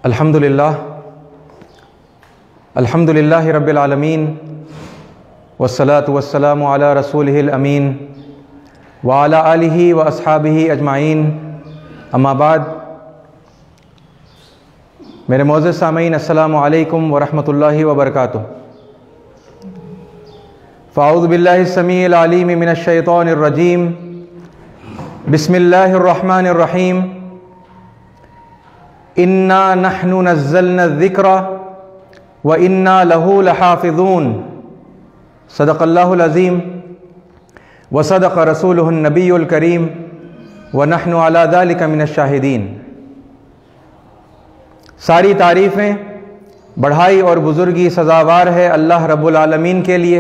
अल्हम्दुलिल्लाहि रब्बिल आलमीन वस्सलातु वस्सलामु अला रसूलिहिल अमीन व अला आलिहि व अस्हाबिहि अजमाइन, अम्मा बाद। मेरे मोअज़्ज़ज़ सामीन, अस्सलामु अलैकुम व रहमतुल्लाहि व बरकातुहू। फ़अऊज़ु बिल्लाहि समीइल अलीम मिनश शैतानिर रजीम। बिस्मिल्लाहिर रहमानिर रहीम। इन्ना नहनु नज़्ज़लना ज़िक्रा व इन्ना लहू लहाफ़िज़ून। सदक़ल्लाहुल अज़ीम व सदक़ रसूलुहुन नबियुल करीम व नहनु अला ज़ालिका मिनश शाहिदीन। सारी तारीफ़ें, बढ़ाई और बुज़ुर्गी सज़ावार है अल्लाह रब्बुल आलमीन के लिए,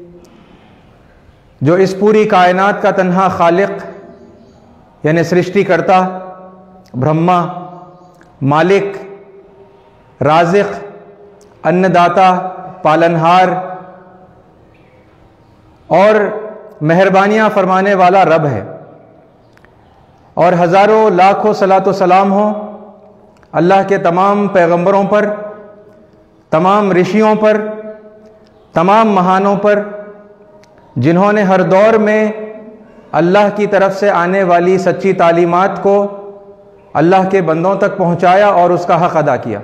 जो इस पूरी कायनात का तन्हा खालिक यानी सृष्टिकर्ता, ब्रह्मा, मालिक, राज़िक़, अन्नदाता, पालनहार और मेहरबानियाँ फरमाने वाला रब है। और हज़ारों लाखों सलातो सलाम हो अल्लाह के तमाम पैगंबरों पर, तमाम ऋषियों पर, तमाम महानों पर, जिन्होंने हर दौर में अल्लाह की तरफ से आने वाली सच्ची तालीमात को अल्लाह के बंदों तक पहुँचाया और उसका हक़ अदा किया।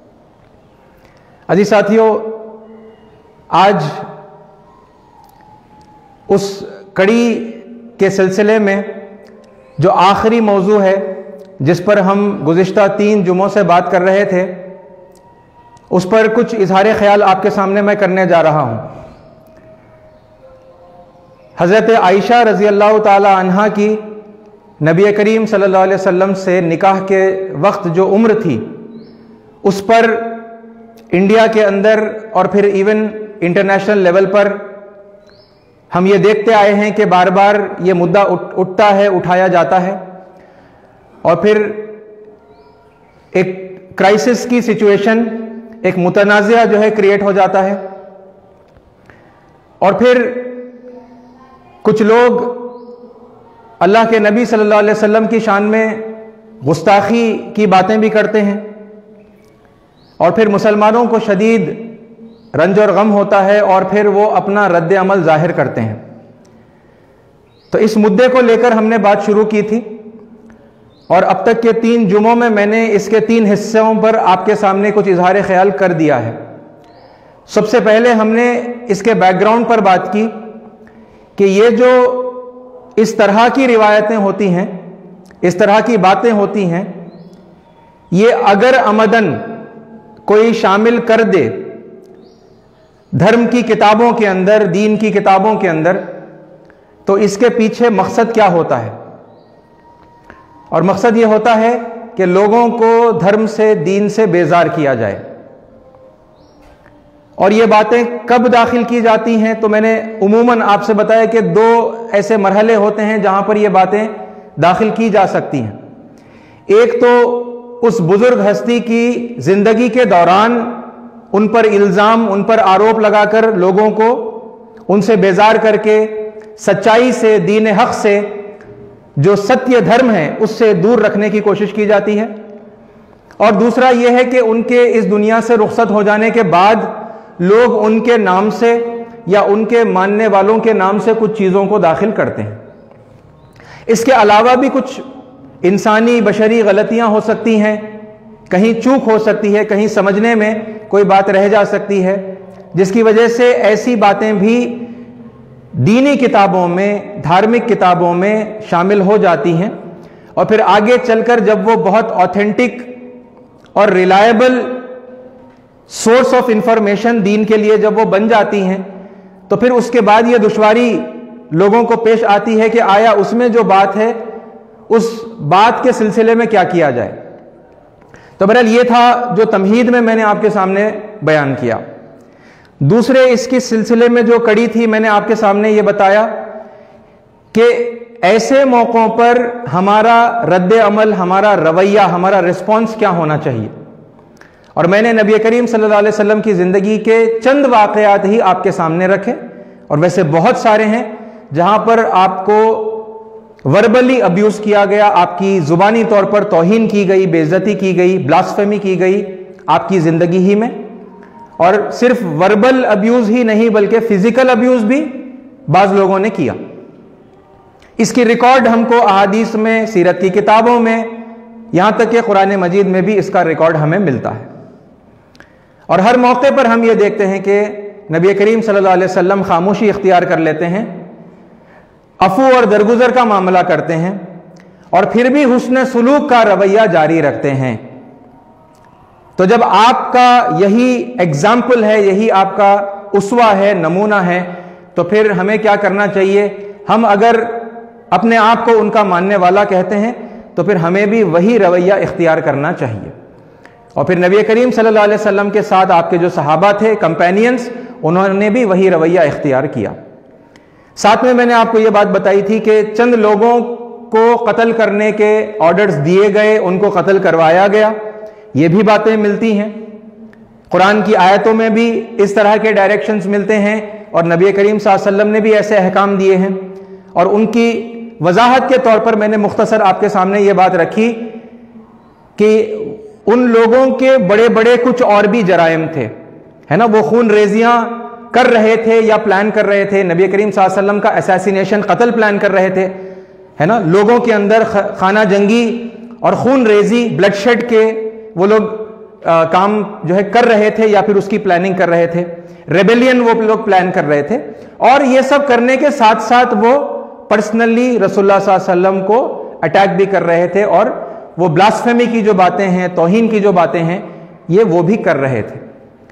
अजी साथियों, आज उस कड़ी के सिलसिले में जो आखिरी मौजू है, जिस पर हम गुज़िश्ता 3 जुमों से बात कर रहे थे, उस पर कुछ इज़हार ख्याल आपके सामने मैं करने जा रहा हूँ। हज़रत आयशा रज़ी अल्लाह ताला अन्हा की नबी करीम सल्लल्लाहु अलैहि वसल्लम से निकाह के वक्त जो उम्र थी, उस पर इंडिया के अंदर और फिर इवन इंटरनेशनल लेवल पर हम ये देखते आए हैं कि बार बार ये मुद्दा उठता है, उठाया जाता है, और फिर एक क्राइसिस की सिचुएशन, एक मुतनाज़िया जो है क्रिएट हो जाता है। और फिर कुछ लोग अल्लाह के नबी सल्लल्लाहु अलैहि वसल्लम की शान में गुस्ताखी की बातें भी करते हैं, और फिर मुसलमानों को शदीद रंज और गम होता है और फिर वो अपना रद्द अमल जाहिर करते हैं। तो इस मुद्दे को लेकर हमने बात शुरू की थी और अब तक के 3 जुमों में मैंने इसके 3 हिस्सों पर आपके सामने कुछ इज़हार ख्याल कर दिया है। सबसे पहले हमने इसके बैकग्राउंड पर बात की कि ये जो इस तरह की रिवायतें होती हैं, इस तरह की बातें होती हैं, ये अगर अमदन कोई शामिल कर दे धर्म की किताबों के अंदर, दीन की किताबों के अंदर, तो इसके पीछे मकसद क्या होता है? और मकसद ये होता है कि लोगों को धर्म से, दीन से बेजार किया जाए। और ये बातें कब दाखिल की जाती हैं? तो मैंने उमूमन आपसे बताया कि 2 ऐसे मरहले होते हैं जहां पर ये बातें दाखिल की जा सकती हैं। एक तो उस बुजुर्ग हस्ती की जिंदगी के दौरान उन पर इल्ज़ाम, उन पर आरोप लगाकर लोगों को उनसे बेजार करके सच्चाई से, दीन हक से, जो सत्य धर्म है, उससे दूर रखने की कोशिश की जाती है। और दूसरा यह है कि उनके इस दुनिया से रुखसत हो जाने के बाद लोग उनके नाम से या उनके मानने वालों के नाम से कुछ चीज़ों को दाखिल करते हैं। इसके अलावा भी कुछ इंसानी बशरी गलतियां हो सकती हैं, कहीं चूक हो सकती है, कहीं समझने में कोई बात रह जा सकती है, जिसकी वजह से ऐसी बातें भी दीनी किताबों में, धार्मिक किताबों में शामिल हो जाती हैं। और फिर आगे चलकर जब वो बहुत ऑथेंटिक और रिलायबल सोर्स ऑफ इंफॉर्मेशन दीन के लिए जब वो बन जाती हैं, तो फिर उसके बाद ये दुश्वारी लोगों को पेश आती है कि आया उसमें जो बात है, उस बात के सिलसिले में क्या किया जाए। तो बहरहाल ये था जो तमहीद में मैंने आपके सामने बयान किया। दूसरे इसके सिलसिले में जो कड़ी थी, मैंने आपके सामने ये बताया कि ऐसे मौक़ों पर हमारा रद्द अमल, हमारा रवैया, हमारा रिस्पॉन्स क्या होना चाहिए। और मैंने नबी करीम सल्लल्लाहु अलैहि वसल्लम की ज़िंदगी के चंद वाक़यात ही आपके सामने रखे, और वैसे बहुत सारे हैं जहां पर आपको वर्बली अब्यूज किया गया, आपकी जुबानी तौर पर तौहीन की गई, बेइज्जती की गई, ब्लास्फेमी की गई आपकी जिंदगी ही में। और सिर्फ वर्बल अब्यूज ही नहीं बल्कि फिजिकल अब्यूज भी बाज लोगों ने किया। इसकी रिकॉर्ड हमको अहादीस में, सीरत की किताबों में, यहां तक कि कुरान मजीद में भी इसका रिकॉर्ड हमें मिलता है। और हर मौके पर हम ये देखते हैं कि नबी करीम सल्लल्लाहु अलैहि वसल्लम खामोशी इख्तियार कर लेते हैं, अफू और दरगुजर का मामला करते हैं और फिर भी हुस्न सुलूक का रवैया जारी रखते हैं। तो जब आपका यही एग्जाम्पल है, यही आपका उसवा है, नमूना है, तो फिर हमें क्या करना चाहिए? हम अगर अपने आप को उनका मानने वाला कहते हैं तो फिर हमें भी वही रवैया इख्तियार करना चाहिए। और फिर नबी करीम सल्लल्लाहु अलैहि वसल्लम के साथ आपके जो सहाबा थे, कंपेनियंस, उन्होंने भी वही रवैया इख्तियार किया। साथ में मैंने आपको यह बात बताई थी कि चंद लोगों को कत्ल करने के ऑर्डर्स दिए गए, उनको कत्ल करवाया गया, ये भी बातें मिलती हैं। कुरान की आयतों में भी इस तरह के डायरेक्शंस मिलते हैं और नबी करीम सल्लल्लाहु अलैहि वसल्लम ने भी ऐसे अहकाम दिए हैं। और उनकी वजाहत के तौर पर मैंने मुख्तसर आपके सामने ये बात रखी कि उन लोगों के बड़े बड़े कुछ और भी जराइम थे, है ना। वो खून रेजियां कर रहे थे या प्लान कर रहे थे, नबी करीम सल्लल्लाहु अलैहि वसल्लम का असैसिनेशन, कत्ल प्लान कर रहे थे, है ना। लोगों के अंदर खाना जंगी और खून रेजी, ब्लडशेड के वो लोग काम जो है कर रहे थे या फिर उसकी प्लानिंग कर रहे थे। रेबेलियन वो लोग प्लान कर रहे थे और ये सब करने के साथ साथ वो पर्सनली रसूलुल्लाह सल्लल्लाहु अलैहि वसल्लम को अटैक भी कर रहे थे और वो ब्लास्फेमी की जो बातें हैं, तौहीन की जो बातें हैं, ये वो भी कर रहे थे।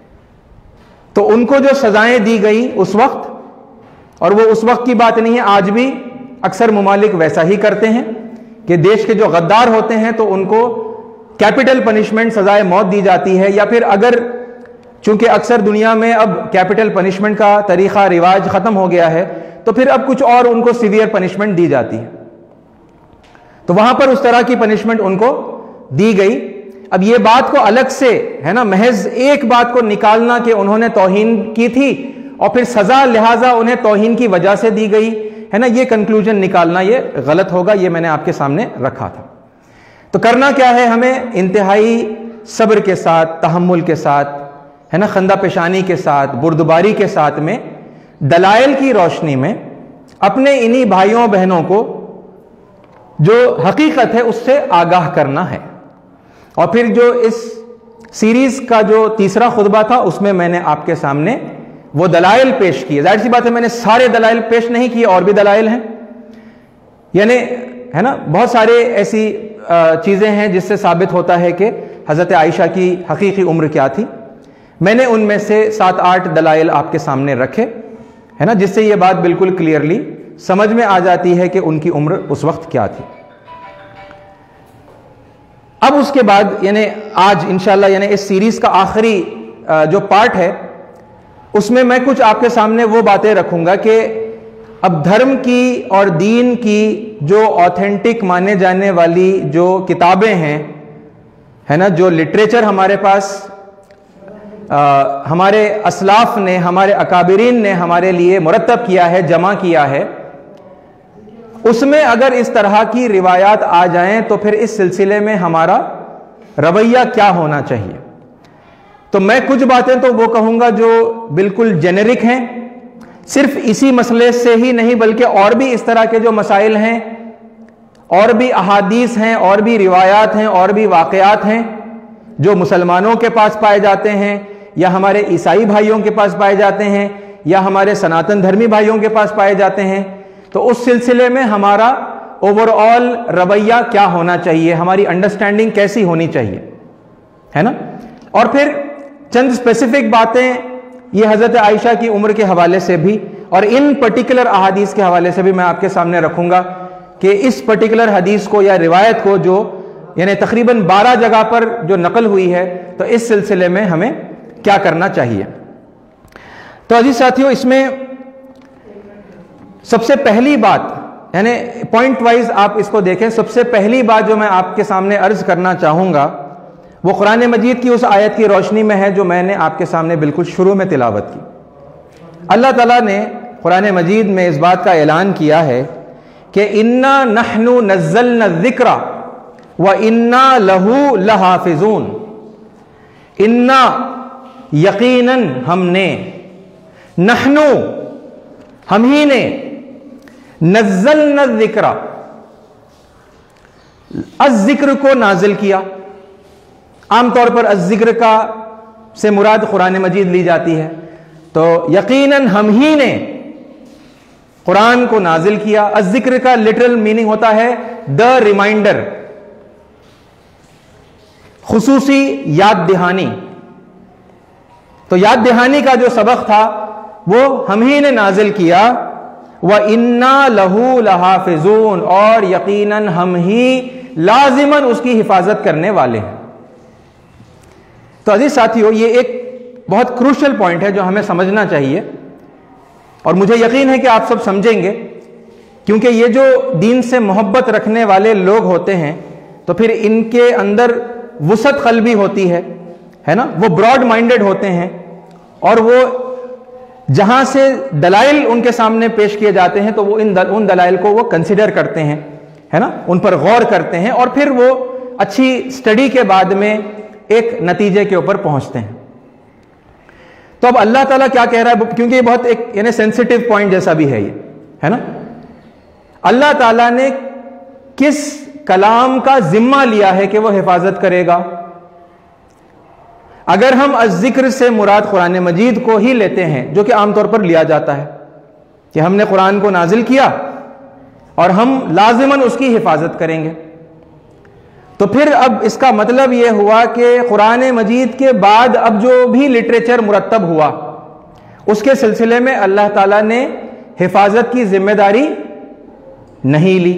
तो उनको जो सजाएं दी गई उस वक्त, और वो उस वक्त की बात नहीं है, आज भी अक्सर मुमालिक वैसा ही करते हैं कि देश के जो गद्दार होते हैं तो उनको कैपिटल पनिशमेंट, सजाए मौत दी जाती है, या फिर अगर चूंकि अक्सर दुनिया में अब कैपिटल पनिशमेंट का तरीका रिवाज खत्म हो गया है तो फिर अब कुछ और उनको सीवियर पनिशमेंट दी जाती है, तो वहां पर उस तरह की पनिशमेंट उनको दी गई। अब ये बात को अलग से, है ना, महज एक बात को निकालना कि उन्होंने तौहीन की थी और फिर सजा लिहाजा उन्हें तौहीन की वजह से दी गई, है ना, ये कंक्लूजन निकालना ये गलत होगा। ये मैंने आपके सामने रखा था। तो करना क्या है? हमें इंतहाई सब्र के साथ, तहम्मुल के साथ, है ना, खंदा पेशानी के साथ, बुर्दबारी के साथ में दलाइल की रोशनी में अपने इन्हीं भाइयों बहनों को जो हकीकत है उससे आगाह करना है। और फिर जो इस सीरीज का जो तीसरा खुतबा था उसमें मैंने आपके सामने वो दलाइल पेश किए। जाहिर सी बात है मैंने सारे दलाइल पेश नहीं किए, और भी दलाइल हैं, यानी, है ना, बहुत सारे ऐसी चीजें हैं जिससे साबित होता है कि हजरत आयशा की हकीकी उम्र क्या थी। मैंने उनमें से 7-8 दलाइल आपके सामने रखे, है ना, जिससे यह बात बिल्कुल क्लियरली समझ में आ जाती है कि उनकी उम्र उस वक्त क्या थी। अब उसके बाद यानी आज इंशाल्लाह यानी इस सीरीज का आखिरी जो पार्ट है उसमें मैं कुछ आपके सामने वो बातें रखूंगा कि अब धर्म की और दीन की जो ऑथेंटिक माने जाने वाली जो किताबें हैं, है ना, जो लिटरेचर हमारे पास हमारे असलाफ ने, हमारे अकाबिरीन ने हमारे लिए मुरतब किया है, जमा किया है, उसमें अगर इस तरह की रिवायात आ जाएं तो फिर इस सिलसिले में हमारा रवैया क्या होना चाहिए। तो मैं कुछ बातें तो वो कहूंगा जो बिल्कुल जेनेरिक हैं, सिर्फ इसी मसले से ही नहीं बल्कि और भी इस तरह के जो मसाइल हैं, और भी अहादीस हैं, और भी रिवायात हैं, और भी वाक़यात हैं जो मुसलमानों के पास पाए जाते हैं, या हमारे ईसाई भाइयों के पास पाए जाते हैं, या हमारे सनातन धर्मी भाइयों के पास पाए जाते हैं। तो उस सिलसिले में हमारा ओवरऑल रवैया क्या होना चाहिए, हमारी अंडरस्टैंडिंग कैसी होनी चाहिए, है ना। और फिर चंद स्पेसिफिक बातें ये हजरत आयशा की उम्र के हवाले से भी और इन पर्टिकुलर अहादीस के हवाले से भी मैं आपके सामने रखूंगा कि इस पर्टिकुलर हदीस को या रिवायत को जो यानी तकरीबन 12 जगह पर जो नकल हुई है, तो इस सिलसिले में हमें क्या करना चाहिए। तो अजीज साथियों, इसमें सबसे पहली बात यानी पॉइंट वाइज आप इसको देखें, सबसे पहली बात जो मैं आपके सामने अर्ज करना चाहूंगा वो कुरान मजीद की उस आयत की रोशनी में है जो मैंने आपके सामने बिल्कुल शुरू में तिलावत की। अल्लाह ताला ने कुरान मजीद में इस बात का ऐलान किया है कि इन्ना नहनु नज़्ज़लना ज़िक्रा व इन्ना लहू लहाफ़िज़ून। इन्ना यकीनन हमने, नहनु हम ही ने, नज़्ज़लना ज़िक्रा अज़्ज़िक्र को नाजिल किया। आमतौर पर अज़्ज़िक्र का से मुराद कुरान मजीद ली जाती है, तो यकीनन हम ही ने कुरान को नाजिल किया। अज़्ज़िक्र का लिटरल मीनिंग होता है द रिमाइंडर, खुसूसी याद दहानी। तो याद दहानी का जो सबक था वो हम ही ने नाजिल किया। व इन्ना लहू लहाफ़िज़ून, और यकीनन हम ही लाजिमन उसकी हिफाजत करने वाले हैं। तो अजीज साथियों, ये एक बहुत क्रूशल पॉइंट है जो हमें समझना चाहिए, और मुझे यकीन है कि आप सब समझेंगे, क्योंकि ये जो दीन से मोहब्बत रखने वाले लोग होते हैं तो फिर इनके अंदर वुसअत क़ल्बी होती है ना, वो ब्रॉड माइंडेड होते हैं, और वो जहां से दलाइल उनके सामने पेश किए जाते हैं तो वो उन दलाइल को वो कंसिडर करते हैं, है ना, उन पर गौर करते हैं, और फिर वो अच्छी स्टडी के बाद में एक नतीजे के ऊपर पहुंचते हैं। तो अब अल्लाह ताला क्या कह रहा है, क्योंकि ये बहुत एक यानी सेंसिटिव पॉइंट जैसा भी है ये, है ना। अल्लाह ताला ने किस कलाम का जिम्मा लिया है कि वो हिफाजत करेगा। अगर हम अज़्ज़िक्र से मुराद कुरान मजीद को ही लेते हैं, जो कि आमतौर पर लिया जाता है कि हमने कुरान को नाजिल किया और हम लाजिमन उसकी हिफाजत करेंगे, तो फिर अब इसका मतलब यह हुआ कि कुरान मजीद के बाद अब जो भी लिटरेचर मुरत्तब हुआ उसके सिलसिले में अल्लाह ताला ने हिफाजत की जिम्मेदारी नहीं ली,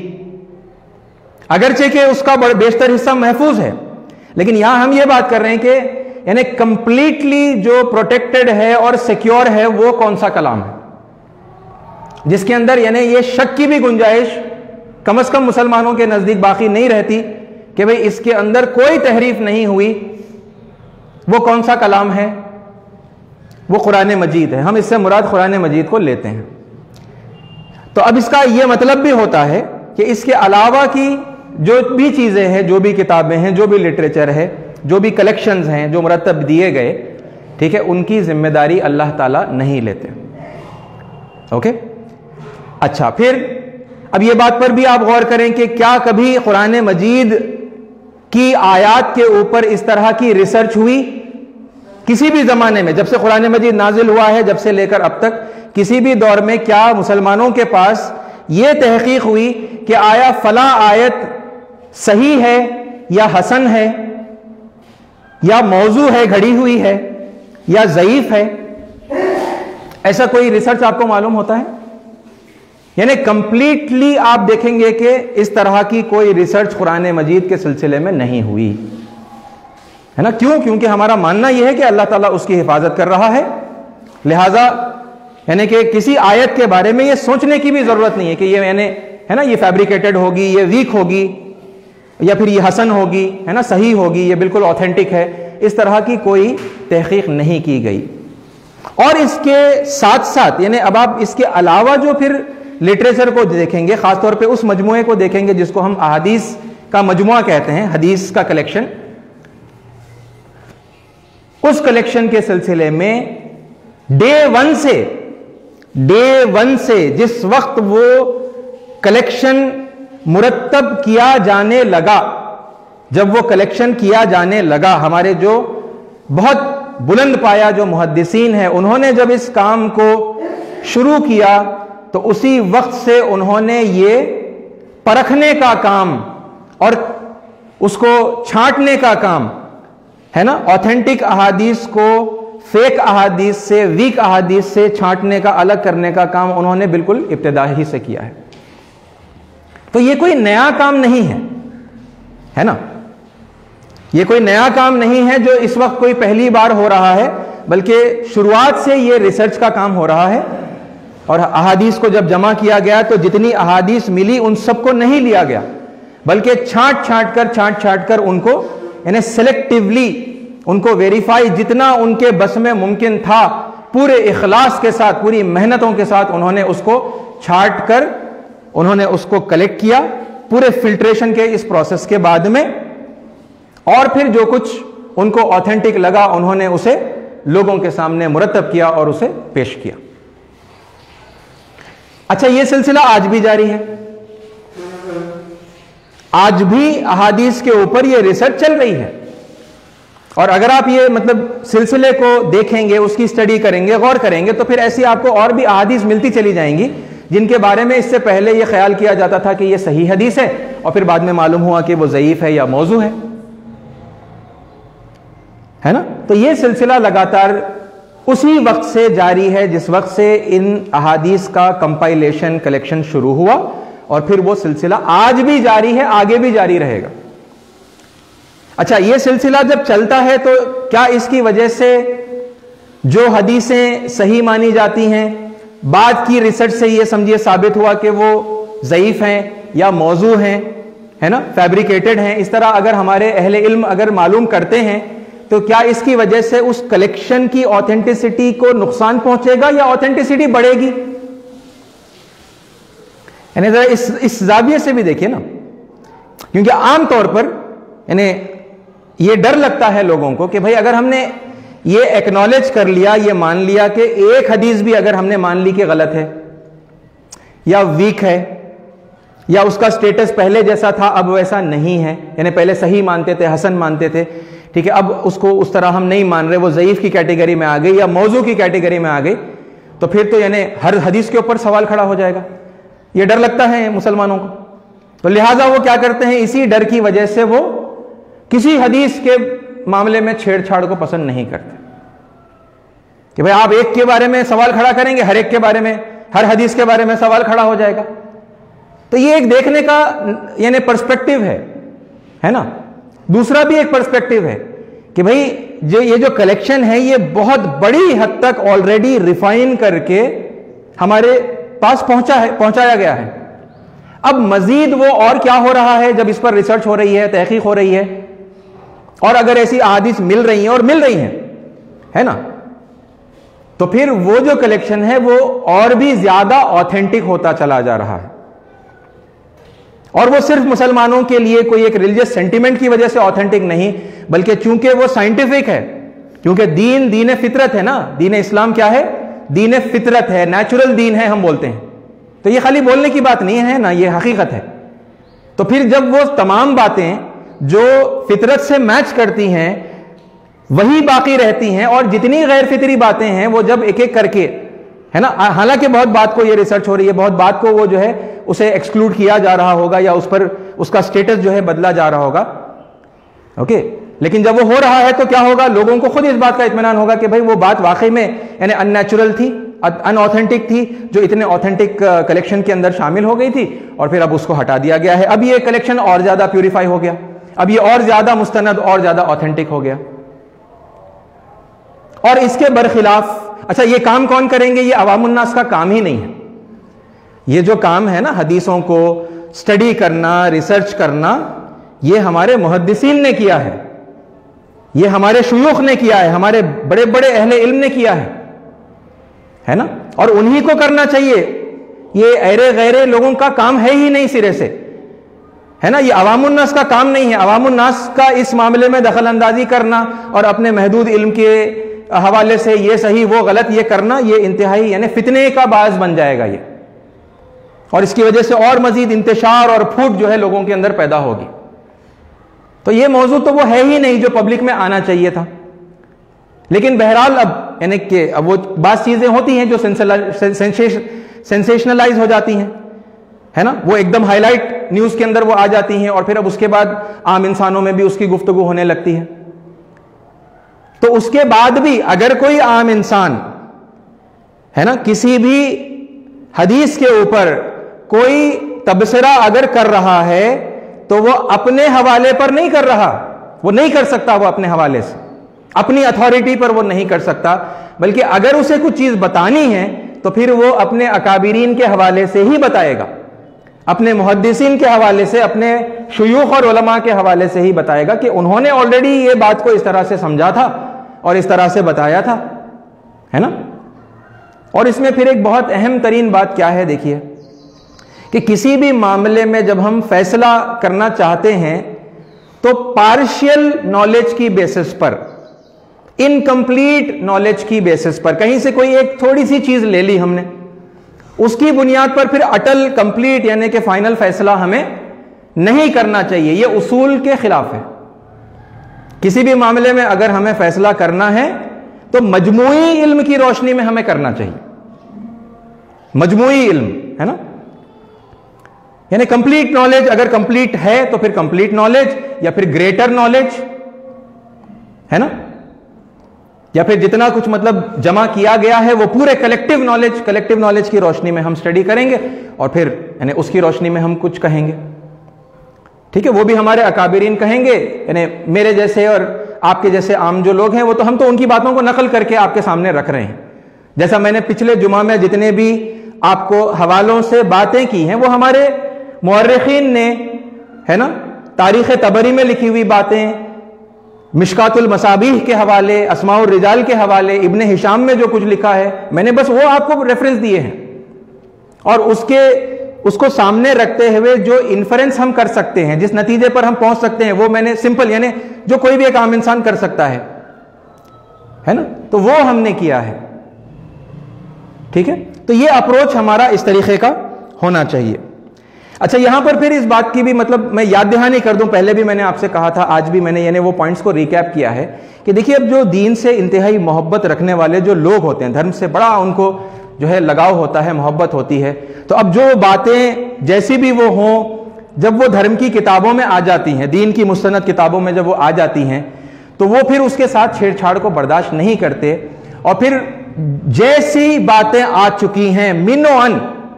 अगरचे कि उसका बेशतर हिस्सा महफूज है। लेकिन यहां हम ये बात कर रहे हैं कि यानी कंप्लीटली जो प्रोटेक्टेड है और सिक्योर है वो कौन सा कलाम है, जिसके अंदर यानी ये शक की भी गुंजाइश कम से कम मुसलमानों के नजदीक बाकी नहीं रहती कि भाई इसके अंदर कोई तहरीफ नहीं हुई। वो कौन सा कलाम है? वो कुरान मजीद है। हम इससे मुराद कुरान मजीद को लेते हैं। तो अब इसका यह मतलब भी होता है कि इसके अलावा की जो भी चीजें हैं, जो भी किताबें हैं, जो भी लिटरेचर है, जो भी कलेक्शंस हैं जो मुरत्तब दिए गए, ठीक है, उनकी जिम्मेदारी अल्लाह ताला नहीं लेते। ओके, अच्छा, फिर अब ये बात पर भी आप गौर करें कि क्या कभी कुरान मजीद की आयात के ऊपर इस तरह की रिसर्च हुई? किसी भी जमाने में, जब से कुरान मजीद नाजिल हुआ है, जब से लेकर अब तक, किसी भी दौर में क्या मुसलमानों के पास यह तहकीक हुई कि आया फला आयत सही है या हसन है या मौजू है, घड़ी हुई है, या ज़ईफ है? ऐसा कोई रिसर्च आपको मालूम होता है? यानी कंप्लीटली आप देखेंगे कि इस तरह की कोई रिसर्च कुरान मजीद के सिलसिले में नहीं हुई, है ना। क्यों? क्योंकि हमारा मानना यह है कि अल्लाह ताला उसकी हिफाजत कर रहा है, लिहाजा यानी कि किसी आयत के बारे में यह सोचने की भी जरूरत नहीं है कि ये यानी, है ना, ये फैब्रिकेटेड होगी, ये वीक होगी, या फिर ये हसन होगी, है ना, सही होगी, ये बिल्कुल ऑथेंटिक है। इस तरह की कोई तहकीक नहीं की गई। और इसके साथ साथ यानी अब आप इसके अलावा जो फिर लिटरेचर को देखेंगे, खासतौर पे उस मजमुए को देखेंगे जिसको हम अहादीस का मजमुआ कहते हैं, हदीस का कलेक्शन, उस कलेक्शन के सिलसिले में डे वन से जिस वक्त वो कलेक्शन मुरत्तब किया जाने लगा, जब वो कलेक्शन किया जाने लगा, हमारे जो बहुत बुलंद पाया जो मुहद्दिसीन है, उन्होंने जब इस काम को शुरू किया तो उसी वक्त से उन्होंने ये परखने का काम और उसको छांटने का काम, है ना, ऑथेंटिक अहादीस को फेक अहादीस से, वीक अहादीस से छांटने का, अलग करने का काम उन्होंने बिल्कुल इब्तिदा ही से किया है। तो ये कोई नया काम नहीं है ना, ये कोई नया काम नहीं है जो इस वक्त कोई पहली बार हो रहा है, बल्कि शुरुआत से ये रिसर्च का काम हो रहा है। और अहादीस को जब जमा किया गया तो जितनी अहादीस मिली उन सबको नहीं लिया गया, बल्कि छांट कर उनको यानी सेलेक्टिवली उनको वेरीफाई, जितना उनके बस में मुमकिन था, पूरे इखलास के साथ, पूरी मेहनतों के साथ उन्होंने उसको छांट कर उन्होंने उसको कलेक्ट किया पूरे फिल्ट्रेशन के इस प्रोसेस के बाद में, और फिर जो कुछ उनको ऑथेंटिक लगा उन्होंने उसे लोगों के सामने मुरतब किया और उसे पेश किया। अच्छा, यह सिलसिला आज भी जारी है। आज भी अहादीस के ऊपर यह रिसर्च चल रही है, और अगर आप ये मतलब सिलसिले को देखेंगे, उसकी स्टडी करेंगे, गौर करेंगे, तो फिर ऐसी आपको और भी अहादीस मिलती चली जाएंगी जिनके बारे में इससे पहले यह ख्याल किया जाता था कि यह सही हदीस है, और फिर बाद में मालूम हुआ कि वो ज़ईफ है या मौजू है ना। तो यह सिलसिला लगातार उसी वक्त से जारी है जिस वक्त से इन अहादीस का कंपाइलेशन, कलेक्शन शुरू हुआ, और फिर वो सिलसिला आज भी जारी है, आगे भी जारी रहेगा। अच्छा, यह सिलसिला जब चलता है तो क्या इसकी वजह से जो हदीसें सही मानी जाती हैं, बाद की रिसर्च से यह समझिए साबित हुआ कि वो ज़ईफ हैं या मौजू हैं, है ना, फैब्रिकेटेड हैं, इस तरह अगर हमारे अहले इल्म अगर मालूम करते हैं, तो क्या इसकी वजह से उस कलेक्शन की ऑथेंटिसिटी को नुकसान पहुंचेगा या ऑथेंटिसिटी बढ़ेगी? यानी जरा इस जाविये से भी देखिए ना, क्योंकि आमतौर पर यानी ये डर लगता है लोगों को कि भाई अगर हमने ये एक्नॉलेज कर लिया, ये मान लिया कि एक हदीस भी अगर हमने मान ली कि गलत है या वीक है या उसका स्टेटस पहले जैसा था अब वैसा नहीं है, यानी पहले सही मानते थे, हसन मानते थे, ठीक है, अब उसको उस तरह हम नहीं मान रहे, वो ज़ईफ की कैटेगरी में आ गई या मौजू की कैटेगरी में आ गई, तो फिर तो यानी हर हदीस के ऊपर सवाल खड़ा हो जाएगा। ये डर लगता है मुसलमानों को, तो लिहाजा वो क्या करते हैं, इसी डर की वजह से वो किसी हदीस के मामले में छेड़छाड़ को पसंद नहीं करते कि भाई आप एक के बारे में सवाल खड़ा करेंगे, हर एक के बारे में, हर हदीस के बारे में सवाल खड़ा हो जाएगा। तो ये एक देखने का यानी पर्सपेक्टिव है ना। दूसरा भी एक पर्सपेक्टिव है कि भाई ये जो कलेक्शन है ये बहुत बड़ी हद तक ऑलरेडी रिफाइन करके हमारे पास पहुंचाया गया है। अब मजीद वो और क्या हो रहा है, जब इस पर रिसर्च हो रही है, तहकीक हो रही है, और अगर ऐसी अहादीस मिल रही हैं, और मिल रही हैं, है ना, तो फिर वो जो कलेक्शन है वो और भी ज्यादा ऑथेंटिक होता चला जा रहा है। और वो सिर्फ मुसलमानों के लिए कोई एक रिलीजियस सेंटिमेंट की वजह से ऑथेंटिक नहीं, बल्कि चूंकि वो साइंटिफिक है, क्योंकि दीन फितरत है ना, दीन इस्लाम क्या है, दीन फितरत है, नेचुरल दीन है हम बोलते हैं। तो ये खाली बोलने की बात नहीं है ना, ये हकीकत है। तो फिर जब वो तमाम बातें जो फितरत से मैच करती हैं वही बाकी रहती हैं, और जितनी गैर फितरी बातें हैं वो जब एक एक करके, है ना, हालांकि बहुत बात को ये रिसर्च हो रही है, बहुत बात को वो जो है उसे एक्सक्लूड किया जा रहा होगा या उस पर उसका स्टेटस जो है बदला जा रहा होगा, ओके, लेकिन जब वो हो रहा है तो क्या होगा, लोगों को खुद इस बात का इत्मीनान होगा कि भाई वो बात वाकई में यानी अननेचुरल थी, अनऑथेंटिक थी, जो इतने ऑथेंटिक कलेक्शन के अंदर शामिल हो गई थी, और फिर अब उसको हटा दिया गया है। अब ये कलेक्शन और ज्यादा प्यूरिफाई हो गया, अब ये और ज्यादा मुस्तनद और ज्यादा ऑथेंटिक हो गया। और इसके बरखिलाफ, अच्छा, ये काम कौन करेंगे, ये अवामुन्नास का काम ही नहीं है। ये जो काम है ना हदीसों को स्टडी करना, रिसर्च करना, ये हमारे मुहद्दिसीन ने किया है, ये हमारे शुयूख ने किया है, हमारे बड़े बड़े अहले इल्म ने किया है ना, और उन्हीं को करना चाहिए। ये ऐरे गैरे लोगों का काम है ही नहीं सिरे से, है ना, ये अवामुन्नास का काम नहीं है। अवामुन्नास का इस मामले में दखल अंदाजी करना और अपने महदूद इल्म के हवाले से ये सही वो गलत ये करना, ये इंतहाई यानी फितने का बायस बन जाएगा ये, और इसकी वजह से और मजीद इंतशार और फूट जो है लोगों के अंदर पैदा होगी। तो ये मौजू तो वो है ही नहीं जो पब्लिक में आना चाहिए था। लेकिन बहरहाल अब यानी कि अब वो बात चीजें होती हैं जो सेंसेशनलाइज हो जाती हैं, है ना, वो एकदम हाईलाइट न्यूज के अंदर वो आ जाती हैं, और फिर अब उसके बाद आम इंसानों में भी उसकी गुफ्तगू होने लगती है। तो उसके बाद भी अगर कोई आम इंसान, है ना, किसी भी हदीस के ऊपर कोई तबसरा अगर कर रहा है तो वो अपने हवाले पर नहीं कर रहा, वो नहीं कर सकता, वो अपने हवाले से, अपनी अथॉरिटी पर वो नहीं कर सकता, बल्कि अगर उसे कुछ चीज बतानी है तो फिर वो अपने अकाबिरीन के हवाले से ही बताएगा, अपने मुहद्दिसीन के हवाले से, अपने शुयूख और उलमा के हवाले से ही बताएगा कि उन्होंने ऑलरेडी ये बात को इस तरह से समझा था और इस तरह से बताया था, है ना। और इसमें फिर एक बहुत अहम तरीन बात क्या है, देखिए कि किसी भी मामले में जब हम फैसला करना चाहते हैं तो पार्शियल नॉलेज की बेसिस पर, इनकम्प्लीट नॉलेज की बेसिस पर, कहीं से कोई एक थोड़ी सी चीज ले ली हमने, उसकी बुनियाद पर फिर अटल कंप्लीट यानी कि फाइनल फैसला हमें नहीं करना चाहिए। यह उसूल के खिलाफ है। किसी भी मामले में अगर हमें फैसला करना है तो मजमूई इल्म की रोशनी में हमें करना चाहिए। मजमूई इल्म है ना, यानी कंप्लीट नॉलेज अगर कंप्लीट है तो फिर कंप्लीट नॉलेज, या फिर ग्रेटर नॉलेज है ना, या फिर जितना कुछ मतलब जमा किया गया है वो पूरे कलेक्टिव नॉलेज की रोशनी में हम स्टडी करेंगे और फिर यानी उसकी रोशनी में हम कुछ कहेंगे। ठीक है, वो भी हमारे अकाबिरीन कहेंगे, यानी मेरे जैसे और आपके जैसे आम जो लोग हैं वो तो हम तो उनकी बातों को नकल करके आपके सामने रख रहे हैं। जैसा मैंने पिछले जुमा में जितने भी आपको हवालों से बातें की हैं वो हमारे मुअर्रिखीन ने, है ना, तारीख तबरी में लिखी हुई बातें, मिशकातुल मसाबीह के हवाले, अस्माउर रिजाल के हवाले, इब्ने हिशाम में जो कुछ लिखा है मैंने बस वो आपको रेफरेंस दिए हैं, और उसको सामने रखते हुए जो इन्फरेंस हम कर सकते हैं, जिस नतीजे पर हम पहुंच सकते हैं, वो मैंने सिंपल यानी जो कोई भी एक आम इंसान कर सकता है ना, तो वो हमने किया है। ठीक है, तो ये अप्रोच हमारा इस तरीके का होना चाहिए। अच्छा, यहां पर फिर इस बात की भी मतलब मैं याद दहानी कर दूं, पहले भी मैंने आपसे कहा था, आज भी मैंने यानी वो पॉइंट्स को रिकैप किया है कि देखिए अब जो दीन से इंतहाई मोहब्बत रखने वाले जो लोग होते हैं, धर्म से बड़ा उनको जो है लगाव होता है, मोहब्बत होती है, तो अब जो बातें जैसी भी वो हों, जब वो धर्म की किताबों में आ जाती हैं, दीन की मुस्तनद किताबों में जब वो आ जाती हैं, तो वो फिर उसके साथ छेड़छाड़ को बर्दाश्त नहीं करते, और फिर जैसी बातें आ चुकी हैं मिनो अन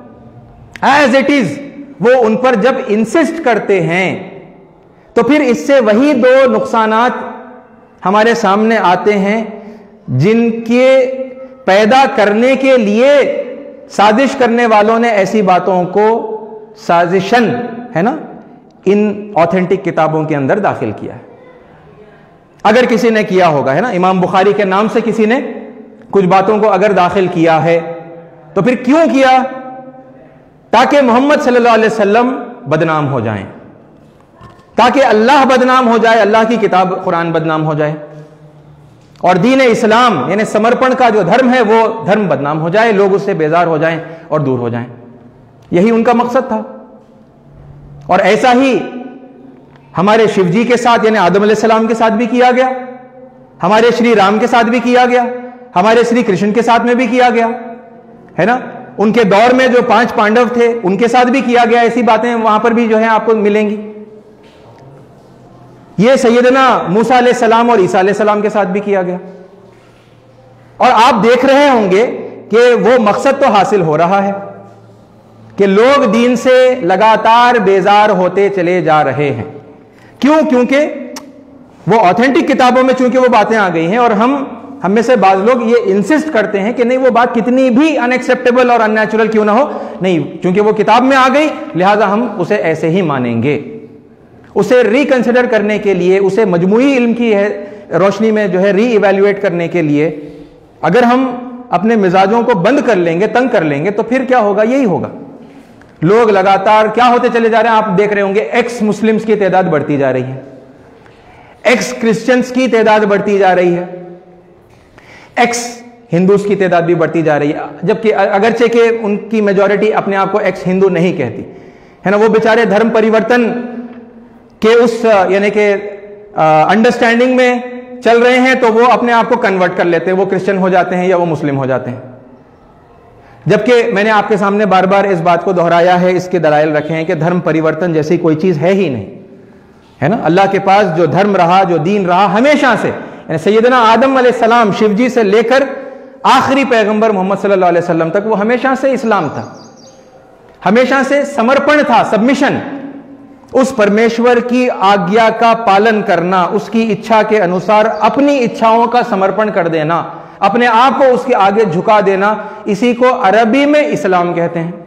एज इट इज, वो उन पर जब इंसिस्ट करते हैं तो फिर इससे वही दो नुकसानात हमारे सामने आते हैं जिनके पैदा करने के लिए साजिश करने वालों ने ऐसी बातों को साजिशन, है ना, इन ऑथेंटिक किताबों के अंदर दाखिल किया है। अगर किसी ने किया होगा, है ना, इमाम बुखारी के नाम से किसी ने कुछ बातों को अगर दाखिल किया है तो फिर क्यों किया? ताकि मोहम्मद सल्लल्लाहु अलैहि वसल्लम बदनाम हो जाएं, ताकि अल्लाह बदनाम हो जाए, अल्लाह की किताब कुरान बदनाम हो जाए, और दीन इस्लाम यानी समर्पण का जो धर्म है वो धर्म बदनाम हो जाए, लोग उससे बेजार हो जाएं और दूर हो जाएं। यही उनका मकसद था। और ऐसा ही हमारे शिव जी के साथ यानी आदम अलैहिस्सलाम के साथ भी किया गया, हमारे श्री राम के साथ भी किया गया, हमारे श्री कृष्ण के साथ में भी किया गया, है ना, उनके दौर में जो 5 पांडव थे उनके साथ भी किया गया। ऐसी बातें वहां पर भी जो है आपको मिलेंगी। ये सैयदना मूसा अलैहिस्सलाम और ईसा अलैहिस्सलाम के साथ भी किया गया। और आप देख रहे होंगे कि वो मकसद तो हासिल हो रहा है कि लोग दीन से लगातार बेजार होते चले जा रहे हैं। क्यों? क्योंकि वो ऑथेंटिक किताबों में चूंकि वो बातें आ गई हैं, और हम में से बाज लोग ये इंसिस्ट करते हैं कि नहीं, वो बात कितनी भी अनएक्सेप्टेबल और अननेचुरल क्यों ना हो, नहीं, चूंकि वो किताब में आ गई लिहाजा हम उसे ऐसे ही मानेंगे। उसे रिकंसिडर करने के लिए, उसे मजमूई इल्म की रोशनी में जो है री इवैल्यूएट करने के लिए अगर हम अपने मिजाजों को बंद कर लेंगे, तंग कर लेंगे, तो फिर क्या होगा? यही होगा। लोग लगातार क्या होते चले जा रहे हैं, आप देख रहे होंगे, एक्स मुस्लिम्स की तादाद बढ़ती जा रही है, एक्स क्रिश्चियंस की तादाद बढ़ती जा रही है, एक्स हिंदूज की तादाद भी बढ़ती जा रही है, जबकि अगरचे के उनकी मेजॉरिटी अपने आप को एक्स हिंदू नहीं कहती, है ना। वो बेचारे धर्म परिवर्तन के उस यानी कि अंडरस्टैंडिंग में चल रहे हैं, तो वो अपने आप को कन्वर्ट कर लेते हैं, वो क्रिश्चियन हो जाते हैं या वो मुस्लिम हो जाते हैं। जबकि मैंने आपके सामने बार बार इस बात को दोहराया है, इसके दलाइल रखे हैं कि धर्म परिवर्तन जैसी कोई चीज है ही नहीं, है ना। अल्लाह के पास जो धर्म रहा, जो दीन रहा हमेशा से, यानी सैयदना आदम अलैहिस्सलाम शिव जी से लेकर आखिरी पैगंबर मोहम्मद सल्लल्लाहु अलैहि वसल्लम तक, वो हमेशा से इस्लाम था, हमेशा से समर्पण था, सबमिशन, उस परमेश्वर की आज्ञा का पालन करना, उसकी इच्छा के अनुसार अपनी इच्छाओं का समर्पण कर देना, अपने आप को उसके आगे झुका देना, इसी को अरबी में इस्लाम कहते हैं।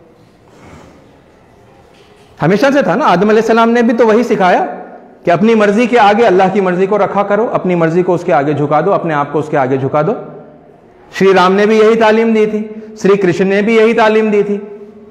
हमेशा से था ना। आदम अलैहिस्सलाम ने भी तो वही सिखाया कि अपनी मर्जी के आगे अल्लाह की मर्जी को रखा करो, अपनी मर्जी को उसके आगे झुका दो, अपने आप को उसके आगे झुका दो। श्री राम ने भी यही तालीम दी थी, श्री कृष्ण ने भी यही तालीम दी थी,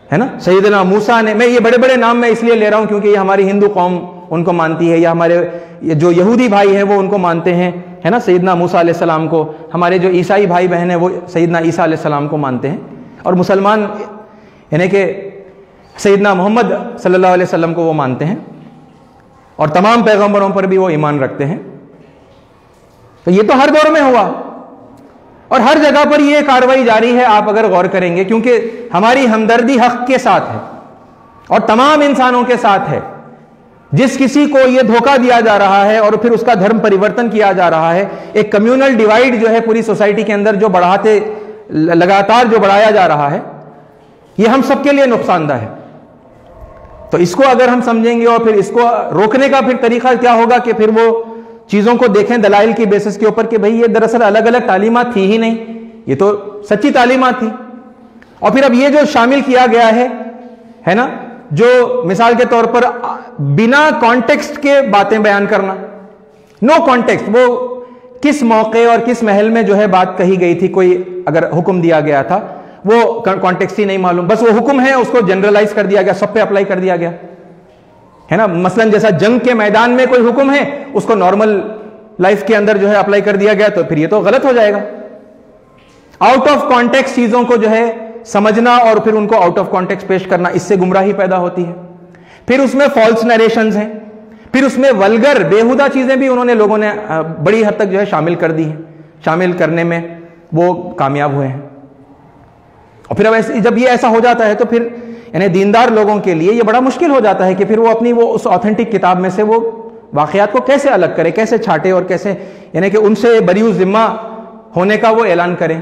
है ना, सैयदना मूसा ने, मैं ये बड़े बड़े नाम मैं इसलिए ले रहा हूं क्योंकि ये हमारी हिंदू कौम उनको मानती है, या हमारे ये जो यहूदी भाई हैं वो उनको मानते हैं, है ना, सैयदना मूसा अलैहि सलाम को। हमारे जो ईसाई भाई बहन हैं वो सैयदना ईसा अलैहि सलाम को मानते हैं, और मुसलमान यानी कि सैयदना मोहम्मद सल्लल्लाहु अलैहि वसल्लम को वो मानते हैं, और तमाम पैगंबरों पर भी वो ईमान रखते हैं। तो ये तो हर दौर में हुआ, और हर जगह पर ये कार्रवाई जारी है, आप अगर गौर करेंगे, क्योंकि हमारी हमदर्दी हक के साथ है और तमाम इंसानों के साथ है। जिस किसी को ये धोखा दिया जा रहा है और फिर उसका धर्म परिवर्तन किया जा रहा है, एक कम्युनल डिवाइड जो है पूरी सोसाइटी के अंदर जो लगातार जो बढ़ाया जा रहा है, ये हम सबके लिए नुकसानदा है। तो इसको अगर हम समझेंगे और फिर इसको रोकने का फिर तरीका क्या होगा कि फिर वो चीजों को देखें दलाइल की बेसिस के ऊपर कि भाई ये दरअसल अलग अलग तालीमात थी ही नहीं, ये तो सच्ची तालीमात थी। और फिर अब ये जो शामिल किया गया है ना, जो मिसाल के तौर पर बिना कॉन्टेक्स्ट के बातें बयान करना, नो कॉन्टेक्स्ट, वो किस मौके और किस महल में जो है बात कही गई थी, कोई अगर हुक्म दिया गया था वो कॉन्टेक्स्ट ही नहीं मालूम, बस वो हुक्म है उसको जनरलाइज कर दिया गया, सब पे अप्लाई कर दिया गया, है ना। मसलन जैसा जंग के मैदान में कोई हुक्म है उसको नॉर्मल लाइफ के अंदर जो है अप्लाई कर दिया गया, तो फिर ये तो गलत हो जाएगा। आउट ऑफ कॉन्टेक्स्ट चीजों को जो है समझना और फिर उनको आउट ऑफ कॉन्टेक्स्ट पेश करना, इससे गुमराही पैदा होती है। फिर उसमें फॉल्स नरेशंस हैं, फिर उसमें वल्गर बेहुदा चीजें भी उन्होंने लोगों ने बड़ी हद तक जो है शामिल कर दी हैं, शामिल करने में वो कामयाब हुए हैं। और फिर अब जब ये ऐसा हो जाता है तो फिर यानी दीनदार लोगों के लिए ये बड़ा मुश्किल हो जाता है कि फिर वो अपनी वो उस ऑथेंटिक किताब में से वो वाकयात को कैसे अलग करे, कैसे छाटे, और कैसे यानी कि उनसे बरीउ जिम्मा होने का वो ऐलान करें,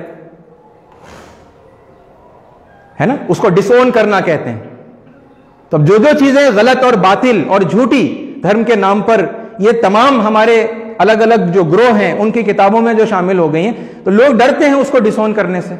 है ना, उसको डिसोन करना कहते हैं। तो जो जो चीजें गलत और बातिल और झूठी धर्म के नाम पर ये तमाम हमारे अलग अलग जो ग्रोह हैं उनकी किताबों में जो शामिल हो गई हैं, तो लोग डरते हैं उसको डिसोन करने से।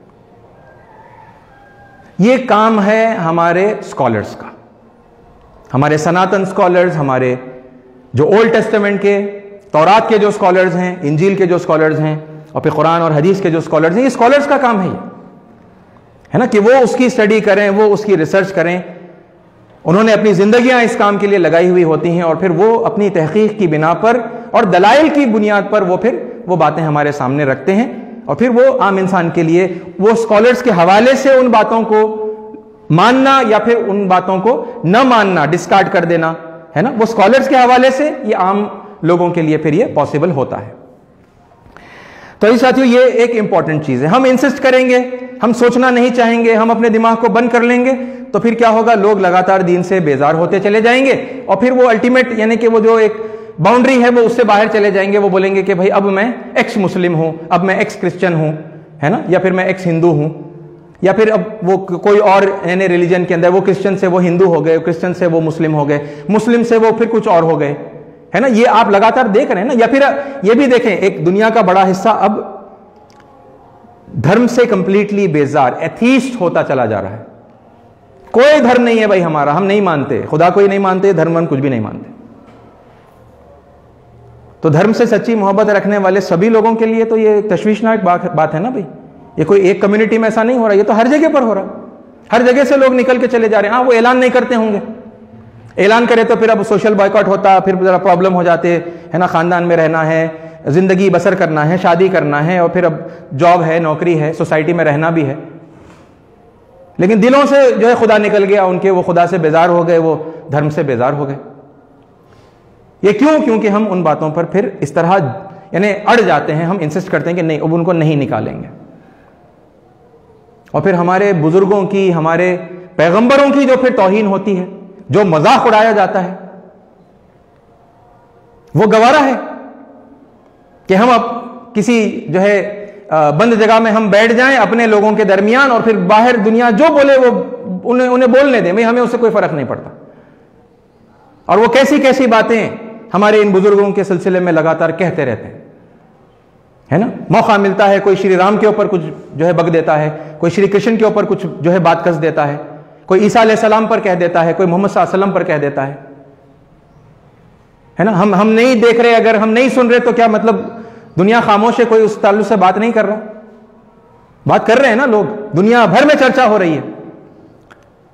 ये काम है हमारे स्कॉलर्स का, हमारे सनातन स्कॉलर्स, हमारे जो ओल्ड टेस्टामेंट के तौरात के जो स्कॉलर्स हैं, इंजील के जो स्कॉलर्स हैं, और फिर कुरान और हदीस के जो स्कॉलर्स हैं, ये स्कॉलर्स का काम है ना, कि वो उसकी स्टडी करें, वो उसकी रिसर्च करें। उन्होंने अपनी जिंदगियां इस काम के लिए लगाई हुई होती हैं, और फिर वो अपनी तहकीक की बिना पर और दलाइल की बुनियाद पर वो फिर वो बातें हमारे सामने रखते हैं, और फिर वो आम इंसान के लिए वो स्कॉलर्स के हवाले से उन बातों को मानना या फिर उन बातों को न मानना, डिस्कार्ड कर देना, है ना, वो स्कॉलर्स के हवाले से ये आम लोगों के लिए फिर ये पॉसिबल होता है। तो इस साथियों ये एक इंपॉर्टेंट चीज है। हम इंसिस्ट करेंगे, हम सोचना नहीं चाहेंगे, हम अपने दिमाग को बंद कर लेंगे, तो फिर क्या होगा, लोग लगातार दीन से बेजार होते चले जाएंगे, और फिर वो अल्टीमेट यानी कि वो जो एक बाउंड्री है वो उससे बाहर चले जाएंगे। वो बोलेंगे कि भाई अब मैं एक्स मुस्लिम हूं, अब मैं एक्स क्रिश्चियन हूं, है ना, या फिर मैं एक्स हिंदू हूं, या फिर अब वो कोई और यानी रिलीजन के अंदर वो क्रिश्चियन से वो हिंदू हो गए, क्रिश्चियन से वो मुस्लिम हो गए, मुस्लिम से वो फिर कुछ और हो गए, है ना। ये आप लगातार देख रहे हैं ना। या फिर ये भी देखें, एक दुनिया का बड़ा हिस्सा अब धर्म से कंप्लीटली बेजार, एथीस्ट होता चला जा रहा है। कोई धर्म नहीं है भाई हमारा, हम नहीं मानते, खुदा को ही नहीं मानते, धर्म कुछ भी नहीं मानते। तो धर्म से सच्ची मोहब्बत रखने वाले सभी लोगों के लिए तो ये तशवीशनाक बात है ना भाई। ये कोई एक कम्युनिटी में ऐसा नहीं हो रहा, ये तो हर जगह पर हो रहा, हर जगह से लोग निकल के चले जा रहे हैं। हाँ, वो ऐलान नहीं करते होंगे, ऐलान करे तो फिर अब सोशल बॉयकॉट होता, फिर जरा प्रॉब्लम हो जाते, है ना, खानदान में रहना है, जिंदगी बसर करना है, शादी करना है, और फिर अब जॉब है, नौकरी है, सोसाइटी में रहना भी है, लेकिन दिलों से जो है खुदा निकल गया उनके, वो खुदा से बेजार हो गए, वो धर्म से बेजार हो गए। ये क्यों? क्योंकि हम उन बातों पर फिर इस तरह यानी अड़ जाते हैं, हम इंसिस्ट करते हैं कि नहीं, अब उनको नहीं निकालेंगे। और फिर हमारे बुजुर्गों की, हमारे पैगंबरों की जो फिर तौहीन होती है, जो मजाक उड़ाया जाता है, वो गवारा है कि हम अब किसी जो है बंद जगह में हम बैठ जाएं अपने लोगों के दरमियान, और फिर बाहर दुनिया जो बोले वो उन्हें बोलने दें, भाई हमें उससे कोई फर्क नहीं पड़ता। और वो कैसी कैसी बातें हमारे इन बुजुर्गों के सिलसिले में लगातार कहते रहते हैं, है ना। मौका मिलता है कोई श्री राम के ऊपर कुछ जो है बक देता है, कोई श्री कृष्ण के ऊपर कुछ जो है बात कस देता है, कोई ईसा अलैहिस्सलाम पर कह देता है, कोई मोहम्मद सल्लल्लाहु अलैहि वसल्लम पर कह देता है ना। हम नहीं देख रहे, अगर हम नहीं सुन रहे तो क्या मतलब दुनिया खामोश है, कोई उस ताल्लुक से बात नहीं कर रहा? बात कर रहे हैं ना लोग, दुनिया भर में चर्चा हो रही है।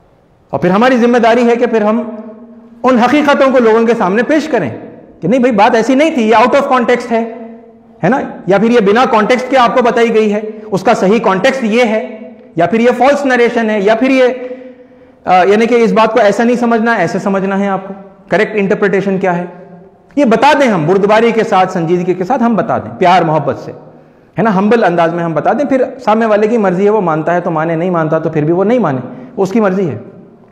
और फिर हमारी जिम्मेदारी है कि फिर हम उन हकीकतों को लोगों के सामने पेश करें कि नहीं भाई बात ऐसी नहीं थी, ये आउट ऑफ कॉन्टेक्स्ट है ना, या फिर ये बिना कॉन्टेक्स्ट के आपको बताई गई है, उसका सही कॉन्टेक्स्ट ये है, या फिर ये फॉल्स नरेशन है, या फिर ये यानी कि इस बात को ऐसा नहीं समझना ऐसे समझना है, आपको करेक्ट इंटरप्रिटेशन क्या है ये बता दें, हम बुर्दबारी के साथ संजीदगी के साथ हम बता दें, प्यार मोहब्बत से, है ना, हम्बल अंदाज में हम बता दें। फिर सामने वाले की मर्जी है, वो मानता है तो माने, नहीं मानता तो फिर भी वो नहीं माने, उसकी मर्जी है।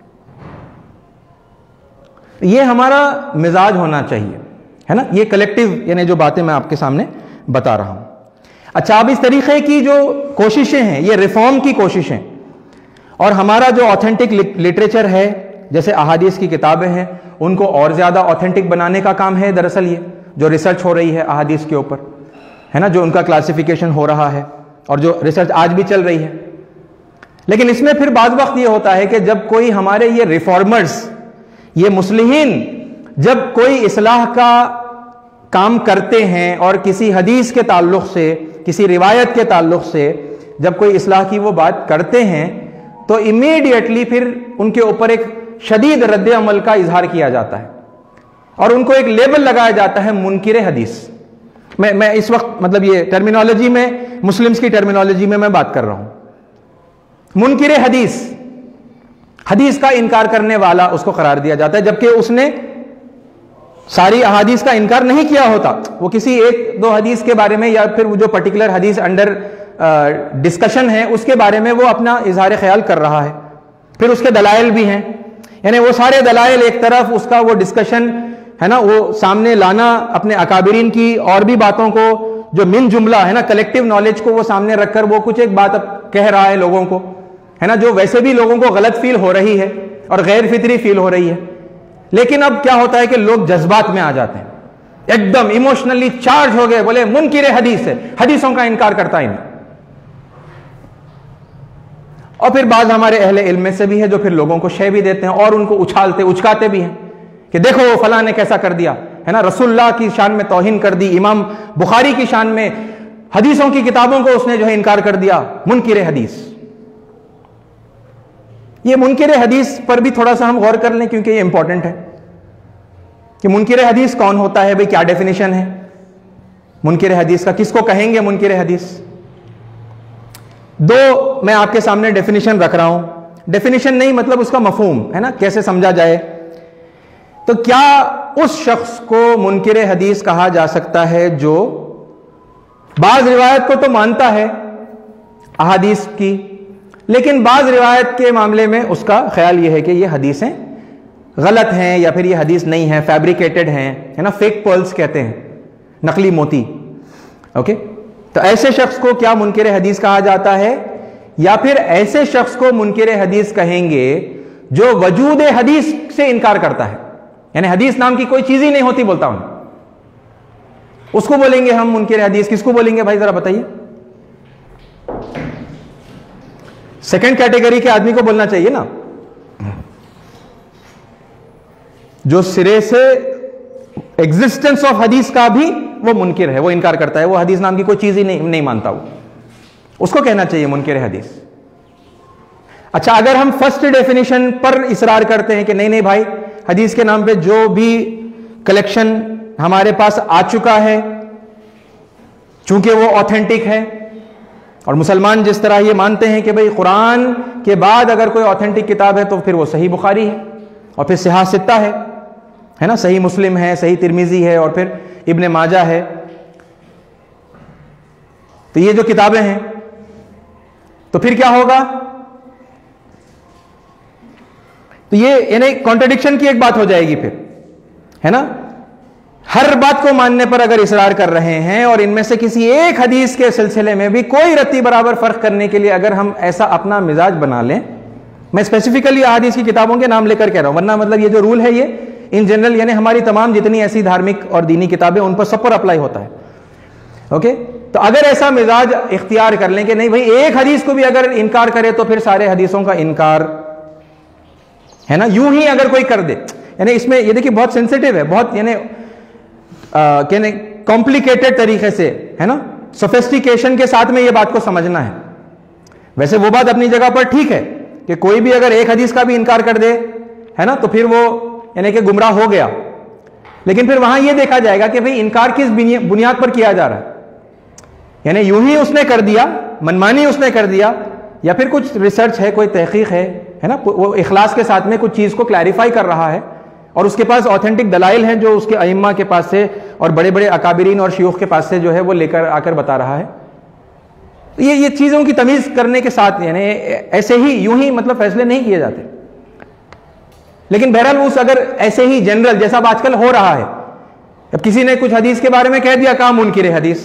ये हमारा मिजाज होना चाहिए, है ना, ये कलेक्टिव यानी जो बातें मैं आपके सामने बता रहा हूं। अच्छा, अब इस तरीके की जो कोशिशें हैं ये रिफॉर्म की कोशिशें, और हमारा जो ऑथेंटिक लिटरेचर है जैसे अहादीस की किताबें हैं उनको और ज्यादा ऑथेंटिक बनाने का काम है। दरअसल ये जो रिसर्च हो रही है अहादीस के ऊपर, है ना, जो उनका क्लासिफिकेशन हो रहा है और जो रिसर्च आज भी चल रही है। लेकिन इसमें फिर बाज़ वक्त ये होता है कि जब कोई हमारे ये रिफॉर्मर्स, ये मुस्लिहीन जब कोई इस्लाह का काम करते हैं और किसी हदीस के ताल्लुक से, किसी रिवायत के ताल्लुक से जब कोई इस्लाह की वो बात करते हैं तो इमीडिएटली फिर उनके ऊपर एक शदीद रद्द अमल का इजहार किया जाता है और उनको एक लेबल लगाया जाता है मुनकिर हदीस। मैं इस वक्त मतलब ये टर्मिनोलॉजी में, मुस्लिम्स की टर्मिनोलॉजी में मैं बात कर रहा हूं। मुनकिर हदीस, हदीस का इनकार करने वाला उसको करार दिया जाता है, जबकि उसने सारी अहादीस का इनकार नहीं किया होता। वो किसी एक दो हदीस के बारे में या फिर वो जो पर्टिकुलर हदीस अंडर डिस्कशन है उसके बारे में वो अपना इजहार ख्याल कर रहा है, फिर उसके दलाइल भी हैं, यानी वो सारे दलाइल एक तरफ, उसका वो डिस्कशन है ना, वो सामने लाना अपने अकाबिरीन की और भी बातों को जो मिन जुमला है ना, कलेक्टिव नॉलेज को वो सामने रखकर वो कुछ एक बात अब कह रहा है लोगों को, है ना, जो वैसे भी लोगों को गलत फील हो रही है और गैर फितरी फील हो रही है। लेकिन अब क्या होता है कि लोग जज्बात में आ जाते हैं, एकदम इमोशनली चार्ज हो गए, बोले मुनकिर हदीस है, हदीसों का इनकार करता ही नहीं। और फिर बाज हमारे अहले इल्म में से भी है जो फिर लोगों को शय भी देते हैं और उनको उछालते उचकाते भी हैं कि देखो फलां ने कैसा कर दिया, है ना, रसूलुल्लाह की शान में तौहीन कर दी, इमाम बुखारी की शान में हदीसों की किताबों को उसने जो है इनकार कर दिया, मुनकिर हदीस। ये मुनकिर हदीस पर भी थोड़ा सा हम गौर कर लें क्योंकि ये इंपॉर्टेंट है कि मुनकिर हदीस कौन होता है, भाई क्या डेफिनेशन है मुनकिर हदीस का, किसको कहेंगे मुनकिर हदीस। दो मैं आपके सामने डेफिनेशन रख रहा हूं, डेफिनेशन नहीं मतलब उसका मफहूम, है ना, कैसे समझा जाए। तो क्या उस शख्स को मुनकिर हदीस कहा जा सकता है जो बाज रिवायत को तो मानता है अहादीस की, लेकिन बाज रिवायत के मामले में उसका ख्याल यह है कि ये हदीसें गलत हैं या फिर ये हदीस नहीं है, फैब्रिकेटेड हैं, है ना, फेक पर्ल्स कहते हैं, नकली मोती। ओके, तो ऐसे शख्स को क्या मुनकिर हदीस कहा जाता है, या फिर ऐसे शख्स को मुनकिर हदीस कहेंगे जो वजूद हदीस से इनकार करता है, यानी हदीस नाम की कोई चीज ही नहीं होती बोलता हूं, उसको बोलेंगे हम मुनकिर हदीस। किसको बोलेंगे भाई जरा बताइए। सेकंड कैटेगरी के आदमी को बोलना चाहिए ना, जो सिरे से एग्जिस्टेंस ऑफ हदीस का भी वो मुनकिर है, वो इनकार करता है, वो हदीस नाम की कोई चीज ही नहीं मानता, वो उसको कहना चाहिए मुनकिर हदीस। अच्छा, अगर हम फर्स्ट डेफिनेशन पर इसरार करते हैं कि नहीं नहीं भाई हदीस के नाम पे जो भी कलेक्शन हमारे पास आ चुका है चूंकि वो ऑथेंटिक है, और मुसलमान जिस तरह ये मानते हैं कि भाई कुरान के बाद अगर कोई ऑथेंटिक किताब है तो फिर वो सही बुखारी है और फिर सिहा सित्ता है ना, सही मुस्लिम है, सही तिरमिजी है और फिर इब्ने माजा है। तो ये जो किताबें हैं तो फिर क्या होगा, तो ये यानी कॉन्ट्रडिक्शन की एक बात हो जाएगी फिर, है ना। हर बात को मानने पर अगर इसरार कर रहे हैं और इनमें से किसी एक हदीस के सिलसिले में भी कोई रत्ती बराबर फर्क करने के लिए अगर हम ऐसा अपना मिजाज बना लें, मैं स्पेसिफिकली हदीस की किताबों के नाम लेकर कह रहा हूं, वरना मतलब ये जो रूल है ये इन जनरल यानी हमारी तमाम जितनी ऐसी धार्मिक और दीनी किताबें उन पर सब पर अप्लाई होता है। ओके, तो अगर ऐसा मिजाज इख्तियार कर लें कि नहीं भाई एक हदीस को भी अगर इनकार करे तो फिर सारे हदीसों का इनकार, है ना, यूं ही अगर कोई कर दे, यानी इसमें ये देखिए बहुत सेंसिटिव है, बहुत यानी कहने कॉम्प्लिकेटेड तरीके से, है ना, सोफिस्टिकेशन के साथ में ये बात को समझना है। वैसे वो बात अपनी जगह पर ठीक है कि कोई भी अगर एक हदीस का भी इनकार कर दे, है ना, तो फिर वो यानी कि गुमराह हो गया। लेकिन फिर वहां यह देखा जाएगा कि भाई इनकार किस बुनियाद पर किया जा रहा है, यानी यूं ही उसने कर दिया, मनमानी उसने कर दिया, या फिर कुछ रिसर्च है, कोई तहकीक है ना, वो इखलास के साथ में कुछ चीज को क्लैरिफाई कर रहा है और उसके पास ऑथेंटिक दलाइल हैं जो उसके अइम्मा के पास से और बड़े बड़े अकाबिरीन और शयूख के पास से जो है वो लेकर आकर बता रहा है। ये चीजों की तमीज करने के साथ, यानी ऐसे ही यूं ही मतलब फैसले नहीं किए जाते। लेकिन बहरहाल उस अगर ऐसे ही जनरल, जैसा अब आजकल हो रहा है, अब किसी ने कुछ हदीस के बारे में कह दिया, कहा मुनकिर हदीस,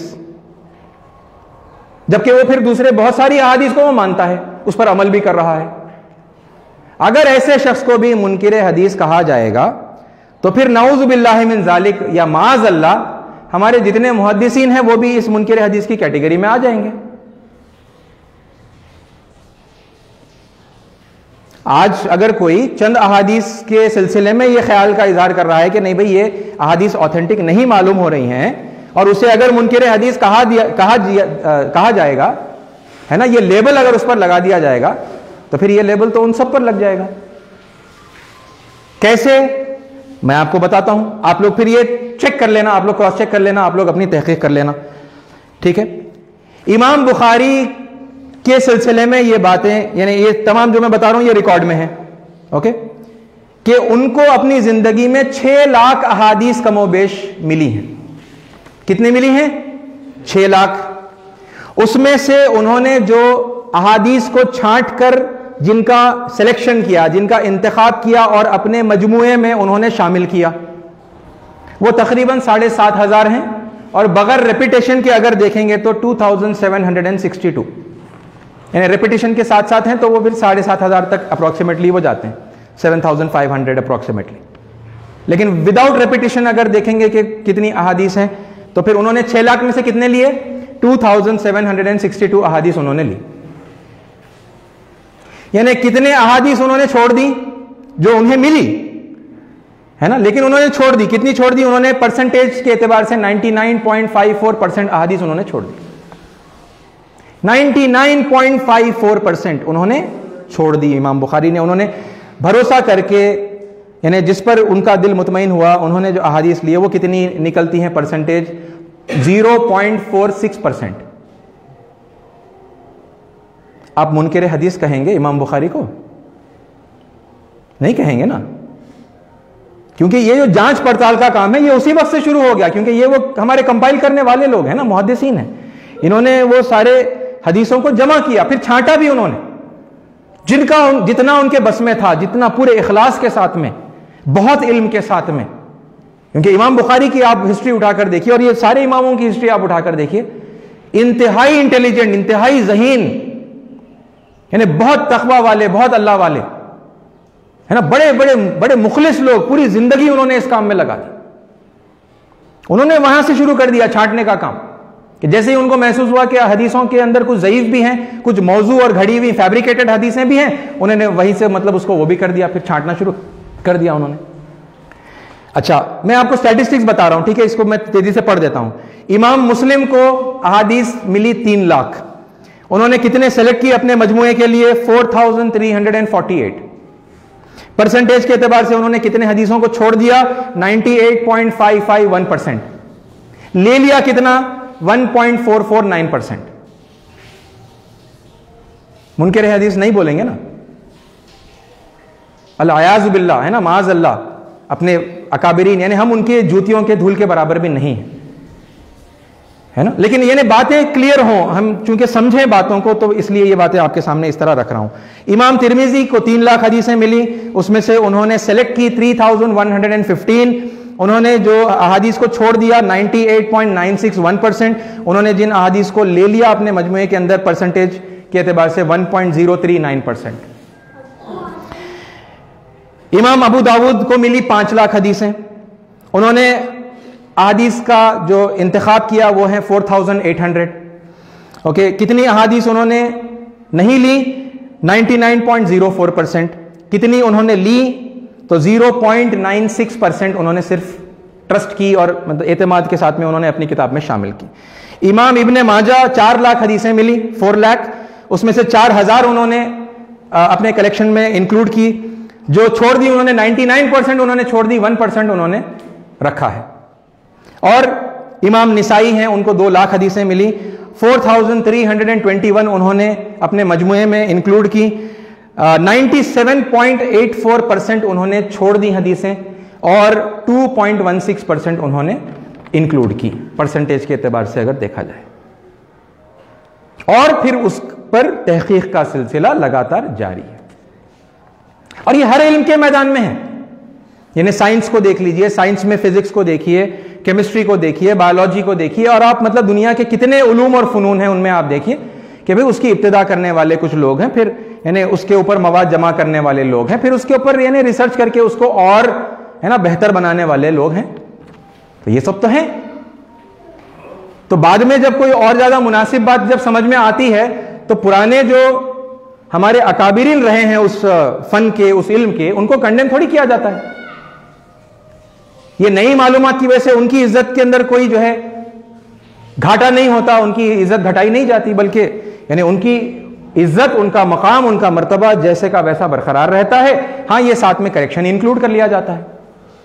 जबकि वो फिर दूसरे बहुत सारी अहादीस को वो मानता है, उस पर अमल भी कर रहा है। अगर ऐसे शख्स को भी मुनकिर हदीस कहा जाएगा तो फिर नऊज़ु बिल्लाहि मिन ज़ालिक या माज़ अल्लाह, हमारे जितने मुहद्दिसीन हैं वो भी इस मुनकिर हदीस की कैटेगरी में आ जाएंगे। आज अगर कोई चंद अहादीस के सिलसिले में ये ख्याल का इजहार कर रहा है कि नहीं भाई ये अहादीस ऑथेंटिक नहीं मालूम हो रही हैं, और उसे अगर मुनकिर हदीस कहा जाएगा, है ना, ये लेबल अगर उस पर लगा दिया जाएगा, तो फिर ये लेबल तो उन सब पर लग जाएगा। कैसे, मैं आपको बताता हूं, आप लोग फिर ये चेक कर लेना, आप लोग क्रॉस चेक कर लेना, आप लोग अपनी तहकीक कर लेना, ठीक है। इमाम बुखारी के सिलसिले में ये बातें, यानी ये तमाम जो मैं बता रहा हूं ये रिकॉर्ड में है, ओके, कि उनको अपनी जिंदगी में 6 लाख अहादीस कमोबेश मिली हैं। कितनी मिली हैं? 6 लाख। उसमें से उन्होंने जो अहादीस को छांट कर जिनका सिलेक्शन किया, जिनका इंतखाब किया और अपने मजमूए में उन्होंने शामिल किया, वो तकरीबन 7,500 हैं, और बगैर रेपिटेशन के अगर देखेंगे तो 2762, यानी रेपिटेशन के साथ साथ हैं तो वो फिर 7,500 तक अप्रोक्सीमेटली वो जाते हैं, 7,500 अप्रोक्सीमेटली। लेकिन विदाउट रेपिटेशन अगर देखेंगे कि कितनी अहादीस हैं, तो फिर उन्होंने 6 लाख में से कितने लिए? 2762 अहादीस उन्होंने ली। यानी कितने अहादीस उन्होंने छोड़ दी जो उन्हें मिली, है ना, लेकिन उन्होंने छोड़ दी। कितनी छोड़ दी उन्होंने? परसेंटेज के एतबार से 99.54% अहादीस उन्होंने छोड़ दी। 99.54% उन्होंने छोड़ दी इमाम बुखारी ने। उन्होंने भरोसा करके, यानी जिस पर उनका दिल मुतमईन हुआ, उन्होंने जो अहादीस लिए वो कितनी निकलती हैं परसेंटेज? 0.46%। आप मुनकिर हदीस कहेंगे इमाम बुखारी को? नहीं कहेंगे ना, क्योंकि ये जो जांच पड़ताल का काम है ये उसी वक्त से शुरू हो गया, क्योंकि ये वो हमारे कंपाइल करने वाले लोग हैं ना, मुहद्दिसीन हैं। इन्होंने वो सारे हदीसों को जमा किया, फिर छांटा भी उन्होंने, जितना उनके बस में था, जितना पूरे इखलास के साथ में, बहुत इल्म के साथ में। क्योंकि इमाम बुखारी की आप हिस्ट्री उठाकर देखिए, और ये सारे इमामों की हिस्ट्री आप उठाकर देखिए, इंतहाई इंटेलिजेंट, इंतहाई ज़हीन, यानी बहुत तकवा वाले, बहुत अल्लाह वाले, है ना, बड़े बड़े बड़े मुखलिस लोग। पूरी जिंदगी उन्होंने इस काम में लगा दी। उन्होंने वहां से शुरू कर दिया छांटने का काम, कि जैसे ही उनको महसूस हुआ कि हदीसों के अंदर कुछ ज़ईफ भी हैं, कुछ मौजू और घड़ी हुई फैब्रिकेटेड हदीसें भी हैं, उन्होंने वहीं से मतलब उसको वो भी कर दिया, फिर छांटना शुरू कर दिया उन्होंने। अच्छा, मैं आपको स्टैटिस्टिक्स बता रहा हूं, ठीक है, इसको मैं तेजी से पढ़ देता हूं। इमाम मुस्लिम को अहादीस मिली 3 लाख। उन्होंने कितने सेलेक्ट किए अपने मजमूए के लिए? 4348। परसेंटेज के एतबार से उन्होंने कितने हदीसों को छोड़ दिया? 98.551%। ले लिया कितना? 1.449%। मुनकिर हदीस नहीं बोलेंगे ना, अल-अयाज़ु बिल्लाह, है ना, माज़ अल्लाह, अपने अकाबिरीन, यानी हम उनके जूतियों के धूल के बराबर भी नहीं है, है ना। लेकिन ये बातें क्लियर हों, हम चूंकि समझें बातों को, तो इसलिए ये बातें आपके सामने इस तरह रख रहा हूं। इमाम तिरमिजी को 3 लाख हदीसें मिली, उसमें से उन्होंने सेलेक्ट की 3115। उन्होंने जो अहादीस को छोड़ दिया 98.961%। उन्होंने जिन अहादीस को ले लिया अपने मजमुए के अंदर परसेंटेज के एतबार से 1.039%। इमाम अबू दाऊद को मिली 5 लाख हदीसें। उन्होंने अहादीस का जो इंतखाब किया वो है 4800। ओके, कितनी अहादीस उन्होंने नहीं ली? 99.04%। कितनी उन्होंने ली? तो 0.96% उन्होंने सिर्फ ट्रस्ट की और मतलब एतमाद के साथ में उन्होंने अपनी किताब में शामिल की। इमाम इब्ने माजा 4 लाख हदीसें मिली, 4 लाख। उसमें से 4000 उन्होंने अपने कलेक्शन में इंक्लूड की। जो छोड़ दी उन्होंने 99% उन्होंने छोड़ दी, 1% उन्होंने रखा है। और इमाम निसाई हैं, उनको 2 लाख हदीसें मिली, 4321 उन्होंने अपने मजमुए में इंक्लूड की। 97.84% उन्होंने छोड़ दी हदीसें और 2.16% उन्होंने इंक्लूड की, परसेंटेज के एतबार से अगर देखा जाए। और फिर उस पर तहकीक का सिलसिला लगातार जारी है, और ये हर इल्म के मैदान में है। यानी साइंस को देख लीजिए, साइंस में फिजिक्स को देखिए, केमिस्ट्री को देखिए, बायोलॉजी को देखिए, और आप मतलब दुनिया के कितने उलूम और फनून हैं उनमें आप देखिए कि भाई उसकी इब्तिदा करने वाले कुछ लोग हैं, फिर यानी उसके ऊपर मवाद जमा करने वाले लोग हैं, फिर उसके ऊपर यानी रिसर्च करके उसको और है ना बेहतर बनाने वाले लोग हैं। तो ये सब तो है। तो बाद में जब कोई और ज्यादा मुनासिब बात जब समझ में आती है तो पुराने जो हमारे अकाबिरीन रहे हैं उस फन के, उस इल्म के, उनको कंडेम थोड़ी किया जाता है। ये नई मालूमात की वजह से उनकी इज्जत के अंदर कोई जो है घाटा नहीं होता, उनकी इज्जत घटाई नहीं जाती, बल्कि यानी उनकी इज्जत, उनका मकाम, उनका मर्तबा जैसे का वैसा बरकरार रहता है। हां, ये साथ में करेक्शन इंक्लूड कर लिया जाता है।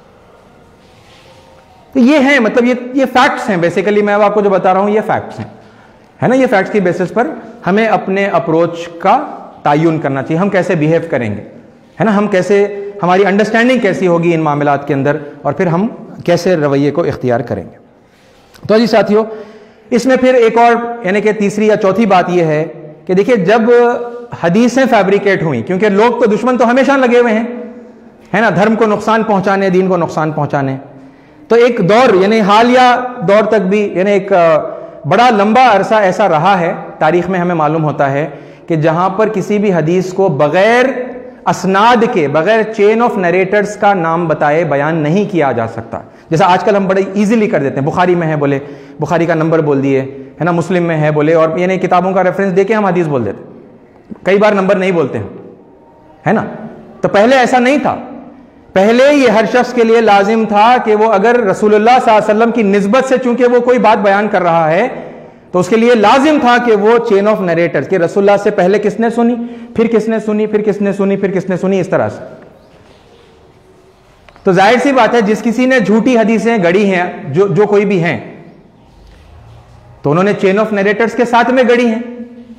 तो ये है, मतलब ये फैक्ट्स हैं बेसिकली। मैं अब आपको जो बता रहा हूं ये फैक्ट्स हैं, है ना। ये फैक्ट्स की बेसिस पर हमें अपने अप्रोच का तायुन करना चाहिए, हम कैसे बिहेव करेंगे, है ना, हम कैसे, हमारी अंडरस्टैंडिंग कैसी होगी इन मामलात के अंदर, और फिर हम कैसे रवैये को इख्तियार करेंगे। तो जी साथियों, इसमें फिर एक और यानी कि तीसरी या चौथी बात यह है कि देखिए, जब हदीसें फैब्रिकेट हुई, क्योंकि लोग तो दुश्मन तो हमेशा लगे हुए हैं, है ना, धर्म को नुकसान पहुंचाने, दीन को नुकसान पहुंचाने। तो एक दौर यानी हालिया दौर तक भी यानी एक बड़ा लंबा अरसा ऐसा रहा है तारीख में, हमें मालूम होता है कि जहां पर किसी भी हदीस को बगैर असनाद के, बगैर चेन ऑफ नरेटर्स का नाम बताए बयान नहीं किया जा सकता। जैसा आजकल हम बड़े इजीली कर देते हैं, बुखारी में है बोले बुखारी का नंबर बोल दिए, है ना, मुस्लिम में है बोले, और यानी किताबों का रेफरेंस देके हम हदीस बोल देते, कई बार नंबर नहीं बोलते हैं, है ना। तो पहले ऐसा नहीं था। पहले ये हर शख्स के लिए लाजिम था कि वो अगर रसूलुल्लाह सल्लल्लाहु अलैहि वसल्लम की निस्बत से चूंकि वो कोई बात बयान कर रहा है, तो उसके लिए लाजिम था कि वो चेन ऑफ नरेटर्स कि रसूलुल्लाह से पहले किसने सुनी, फिर किसने सुनी, फिर किसने सुनी, फिर किसने सुनी, इस तरह से। तो जाहिर सी बात है, जिस किसी ने झूठी हदीसें गढ़ी हैं, जो कोई भी हैं, तो उन्होंने चेन ऑफ नरेटर्स के साथ में गढ़ी हैं।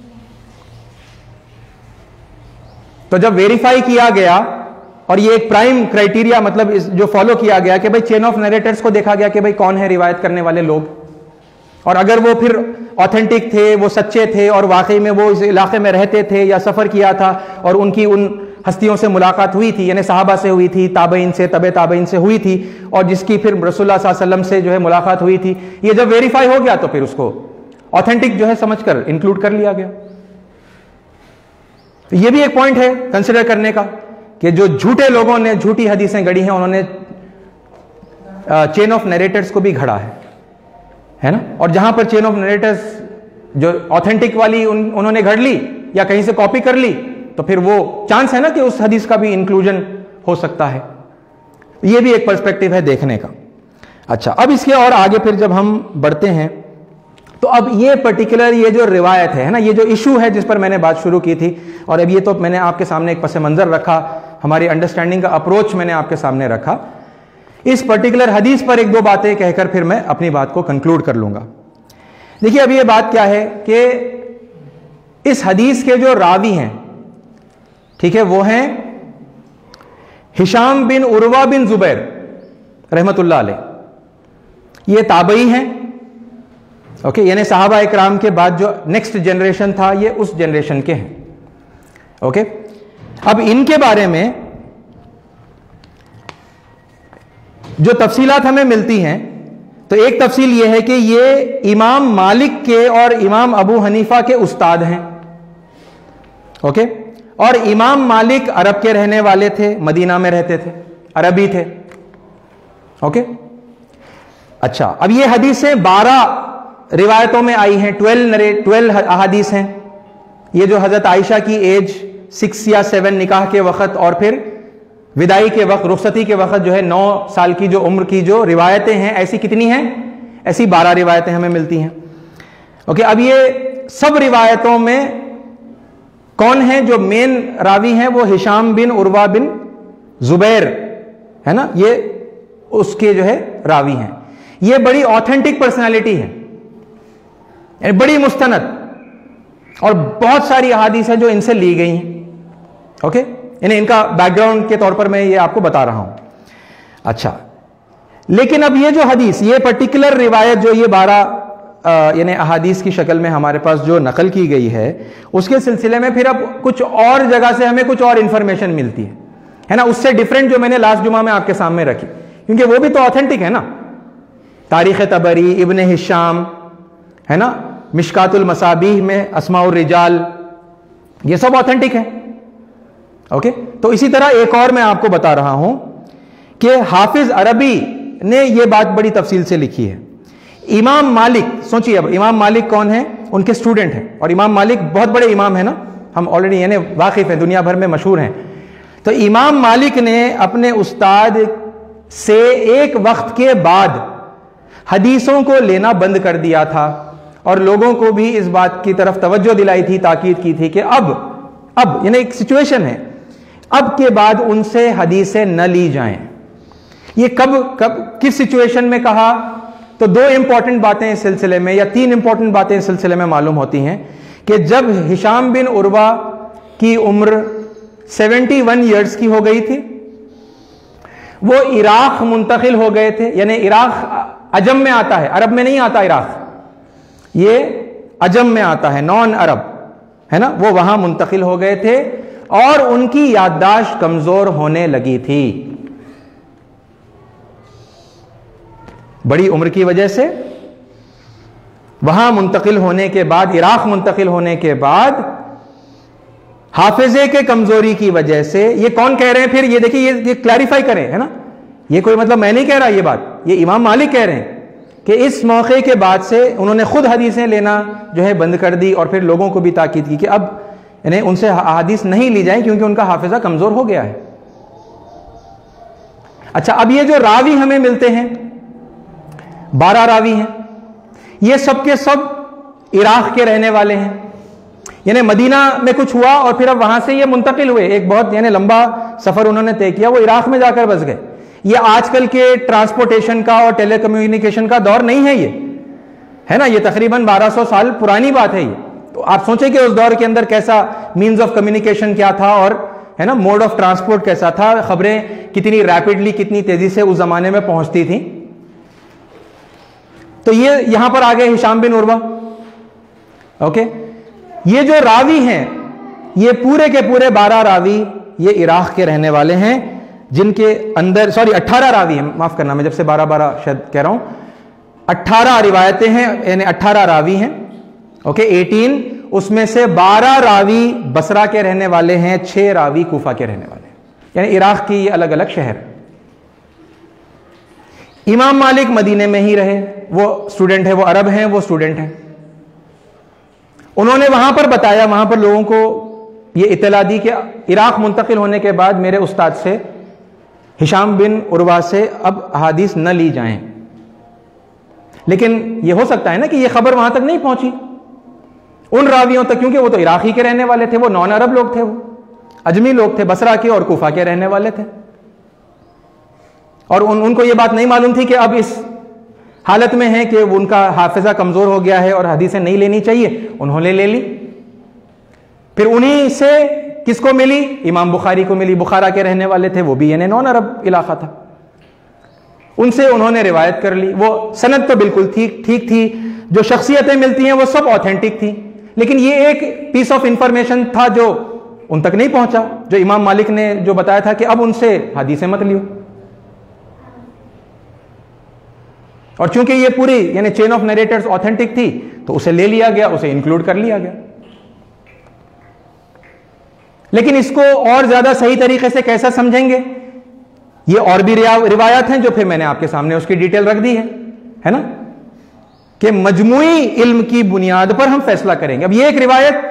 तो जब वेरीफाई किया गया, और ये एक प्राइम क्राइटेरिया मतलब जो फॉलो किया गया कि भाई चेन ऑफ नरेटर्स को देखा गया कि भाई कौन है रिवायत करने वाले लोग, और अगर वो फिर ऑथेंटिक थे, वो सच्चे थे, और वाकई में वो इस इलाके में रहते थे या सफर किया था, और उनकी उन हस्तियों से मुलाकात हुई थी, यानी सहाबा से हुई थी, ताबईन से, तबे ताबईन से हुई थी, और जिसकी फिर रसूलुल्लाह सल्लल्लाहु अलैहि वसल्लम से जो है मुलाकात हुई थी, ये जब वेरीफाई हो गया तो फिर उसको ऑथेंटिक जो है समझकर इंक्लूड कर लिया गया। तो ये भी एक पॉइंट है कंसिडर करने का कि जो झूठे लोगों ने झूठी हदीसें गढ़ी हैं, उन्होंने चेन ऑफ नरेटर्स को भी घड़ा है ना। और जहां पर चेन ऑफ नरेटर्स जो ऑथेंटिक वाली उन्होंने घड़ ली या कहीं से कॉपी कर ली, तो फिर वो चांस है ना कि उस हदीस का भी इंक्लूजन हो सकता है। ये भी एक पर्सपेक्टिव है देखने का। अच्छा, अब इसके और आगे फिर जब हम बढ़ते हैं, तो अब ये पर्टिकुलर ये जो रिवायत है ना, ये जो इशू है जिस पर मैंने बात शुरू की थी, और अब ये तो मैंने आपके सामने एक पस मंजर रखा, हमारी अंडरस्टैंडिंग का अप्रोच मैंने आपके सामने रखा। इस पर्टिकुलर हदीस पर एक दो बातें कहकर फिर मैं अपनी बात को कंक्लूड कर लूंगा। देखिए, अब ये बात क्या है कि इस हदीस के जो रावी हैं, ठीक है, वो हैं Hisham bin Urwa bin Zubair रहमतुल्लाह अलैह। ये ताबई हैं, ओके, यानी सहाबा इकराम के बाद जो नेक्स्ट जनरेशन था, ये उस जनरेशन के हैं, ओके। अब इनके बारे में जो तफसीलात हमें मिलती हैं, तो एक तफसील यह है कि ये इमाम मालिक के और इमाम अबू हनीफा के उस्ताद हैं, ओके। और इमाम मालिक अरब के रहने वाले थे, मदीना में रहते थे, अरबी थे, ओके। अच्छा, अब ये हदीसें 12 रिवायतों में आई हैं, 12 अहादीस हैं। ये जो हजरत आयशा की एज 6 या 7 निकाह के वक्त, और फिर विदाई के वक्त, रुखसती के वक्त जो है 9 साल की जो उम्र की जो रिवायतें हैं, ऐसी कितनी हैं? ऐसी 12 रिवायतें हमें मिलती हैं, ओके। अब ये सब रिवायतों में कौन है जो मेन रावी हैं? वो Hisham bin Urwa bin Zubair है ना, ये उसके जो है रावी हैं। ये बड़ी ऑथेंटिक पर्सनालिटी है, बड़ी मुस्तनद, और बहुत सारी अहादीस है जो इनसे ली गई हैं। ओके, इनका बैकग्राउंड के तौर पर मैं ये आपको बता रहा हूं। अच्छा, लेकिन अब ये जो हदीस, ये पर्टिकुलर रिवायत जो ये 12 यानी अहादीस की शक्ल में हमारे पास जो नकल की गई है, उसके सिलसिले में फिर अब कुछ और जगह से हमें कुछ और इंफॉर्मेशन मिलती है ना, उससे डिफरेंट जो मैंने लास्ट जुमा में आपके सामने रखी, क्योंकि वो भी तो ऑथेंटिक है ना। तारीख तबरी, इब्न हिशाम है ना, मिशकातुल मसाबीह में अस्माउर रिजाल, ये सब ऑथेंटिक है। ओके, तो इसी तरह एक और मैं आपको बता रहा हूं कि हाफिज अरबी ने यह बात बड़ी तफसील से लिखी है। इमाम मालिक, सोचिए अब इमाम मालिक कौन है? उनके स्टूडेंट हैं, और इमाम मालिक बहुत बड़े इमाम है ना, हम ऑलरेडी यानी वाकिफ हैं, दुनिया भर में मशहूर हैं। तो इमाम मालिक ने अपने उस्ताद से एक वक्त के बाद हदीसों को लेना बंद कर दिया था, और लोगों को भी इस बात की तरफ तवज्जो दिलाई थी, ताकीद की थी कि अब यानी एक सिचुएशन है, अब के बाद उनसे हदीसें न ली जाएं। ये कब किस सिचुएशन में कहा? तो 2 इंपॉर्टेंट बातें इस सिलसिले में, या 3 इंपॉर्टेंट बातें इस सिलसिले में मालूम होती हैं कि जब हिशाम बिन उर्वा की उम्र 71 ईयर्स की हो गई थी, वो इराक मुंतकिल हो गए थे। यानी इराक अजम में आता है, अरब में नहीं आता इराक, ये अजम में आता है, नॉन अरब है ना। वो वहां मुंतकिल हो गए थे और उनकी याददाश्त कमजोर होने लगी थी, बड़ी उम्र की वजह से। वहां मुंतकिल होने के बाद, इराक मुंतकिल होने के बाद, हाफिजे के कमजोरी की वजह से, ये कौन कह रहे हैं फिर? ये देखिए, ये क्लैरिफाई करें, है ना, ये कोई मतलब मैं नहीं कह रहा ये बात, ये इमाम मालिक कह रहे हैं कि इस मौके के बाद से उन्होंने खुद हदीसें लेना जो है बंद कर दी, और फिर लोगों को भी ताकीद की कि अब यानी उनसे हदीस नहीं ली जाए क्योंकि उनका हाफिजा कमजोर हो गया है। अच्छा, अब ये जो रावी हमें मिलते हैं, 12 रावी हैं, ये सब के सब इराक के रहने वाले हैं। यानी मदीना में कुछ हुआ और फिर अब वहां से ये मुंतकिल हुए, एक बहुत यानी लंबा सफर उन्होंने तय किया, वो इराक में जाकर बस गए। ये आजकल के ट्रांसपोर्टेशन का और टेलीकम्युनिकेशन का दौर नहीं है, ये है ना, ये तकरीबन 1200 साल पुरानी बात है ये। तो आप सोचें कि उस दौर के अंदर कैसा मीन्स ऑफ कम्युनिकेशन क्या था, और है ना मोड ऑफ ट्रांसपोर्ट कैसा था, खबरें कितनी रैपिडली, कितनी तेजी से उस जमाने में पहुंचती थी। तो ये यहां पर आ गए हिशाम बिन उर्वा। ओके, ये जो रावी हैं, ये पूरे के पूरे 12 रावी ये इराक के रहने वाले हैं, जिनके अंदर 18 रावी हैं, माफ करना मैं जब से 12 शायद कह रहा हूं, 18 रिवायतें हैं, यानी 18 रावी हैं। ओके, 18, उसमें से 12 रावी बसरा के रहने वाले हैं, 6 रावी कूफा के रहने वाले हैं, यानी इराक की ये अलग अलग शहर। इमाम मालिक मदीने में ही रहे, वो स्टूडेंट है, वो अरब हैं, वो स्टूडेंट हैं। उन्होंने वहां पर बताया, वहां पर लोगों को ये इत्तला दी कि इराक मुंतकिल होने के बाद मेरे उस्ताद से, हिशाम बिन उर्वा से अब हदीस न ली जाएं। लेकिन यह हो सकता है ना कि यह खबर वहां तक नहीं पहुंची उन रावियों तक, क्योंकि वो तो इराकी के रहने वाले थे, वो नॉन अरब लोग थे, वो अजमी लोग थे, बसरा के और कूफा के रहने वाले थे। और उनको ये बात नहीं मालूम थी कि अब इस हालत में है कि उनका हाफिजा कमजोर हो गया है और हदीसें नहीं लेनी चाहिए, उन्होंने ले ली। फिर उन्हीं से किसको मिली? इमाम बुखारी को मिली, बुखारा के रहने वाले थे, वो भी यानी नॉन अरब इलाका था, उनसे उन्होंने रिवायत कर ली। वो सनद तो बिल्कुल ठीक थी, जो शख्सियतें मिलती हैं वो सब ऑथेंटिक थी, लेकिन ये एक पीस ऑफ इंफॉर्मेशन था जो उन तक नहीं पहुंचा, जो इमाम मालिक ने जो बताया था कि अब उनसे हदीसें मत लियो। और चूंकि ये पूरी यानी चेन ऑफ नरेटर्स ऑथेंटिक थी, तो उसे ले लिया गया, उसे इंक्लूड कर लिया गया। लेकिन इसको और ज्यादा सही तरीके से कैसा समझेंगे? ये और भी रिवायत हैं जो फिर मैंने आपके सामने उसकी डिटेल रख दी है ना, कि मजमुई इल्म की बुनियाद पर हम फैसला करेंगे। अब ये एक रिवायत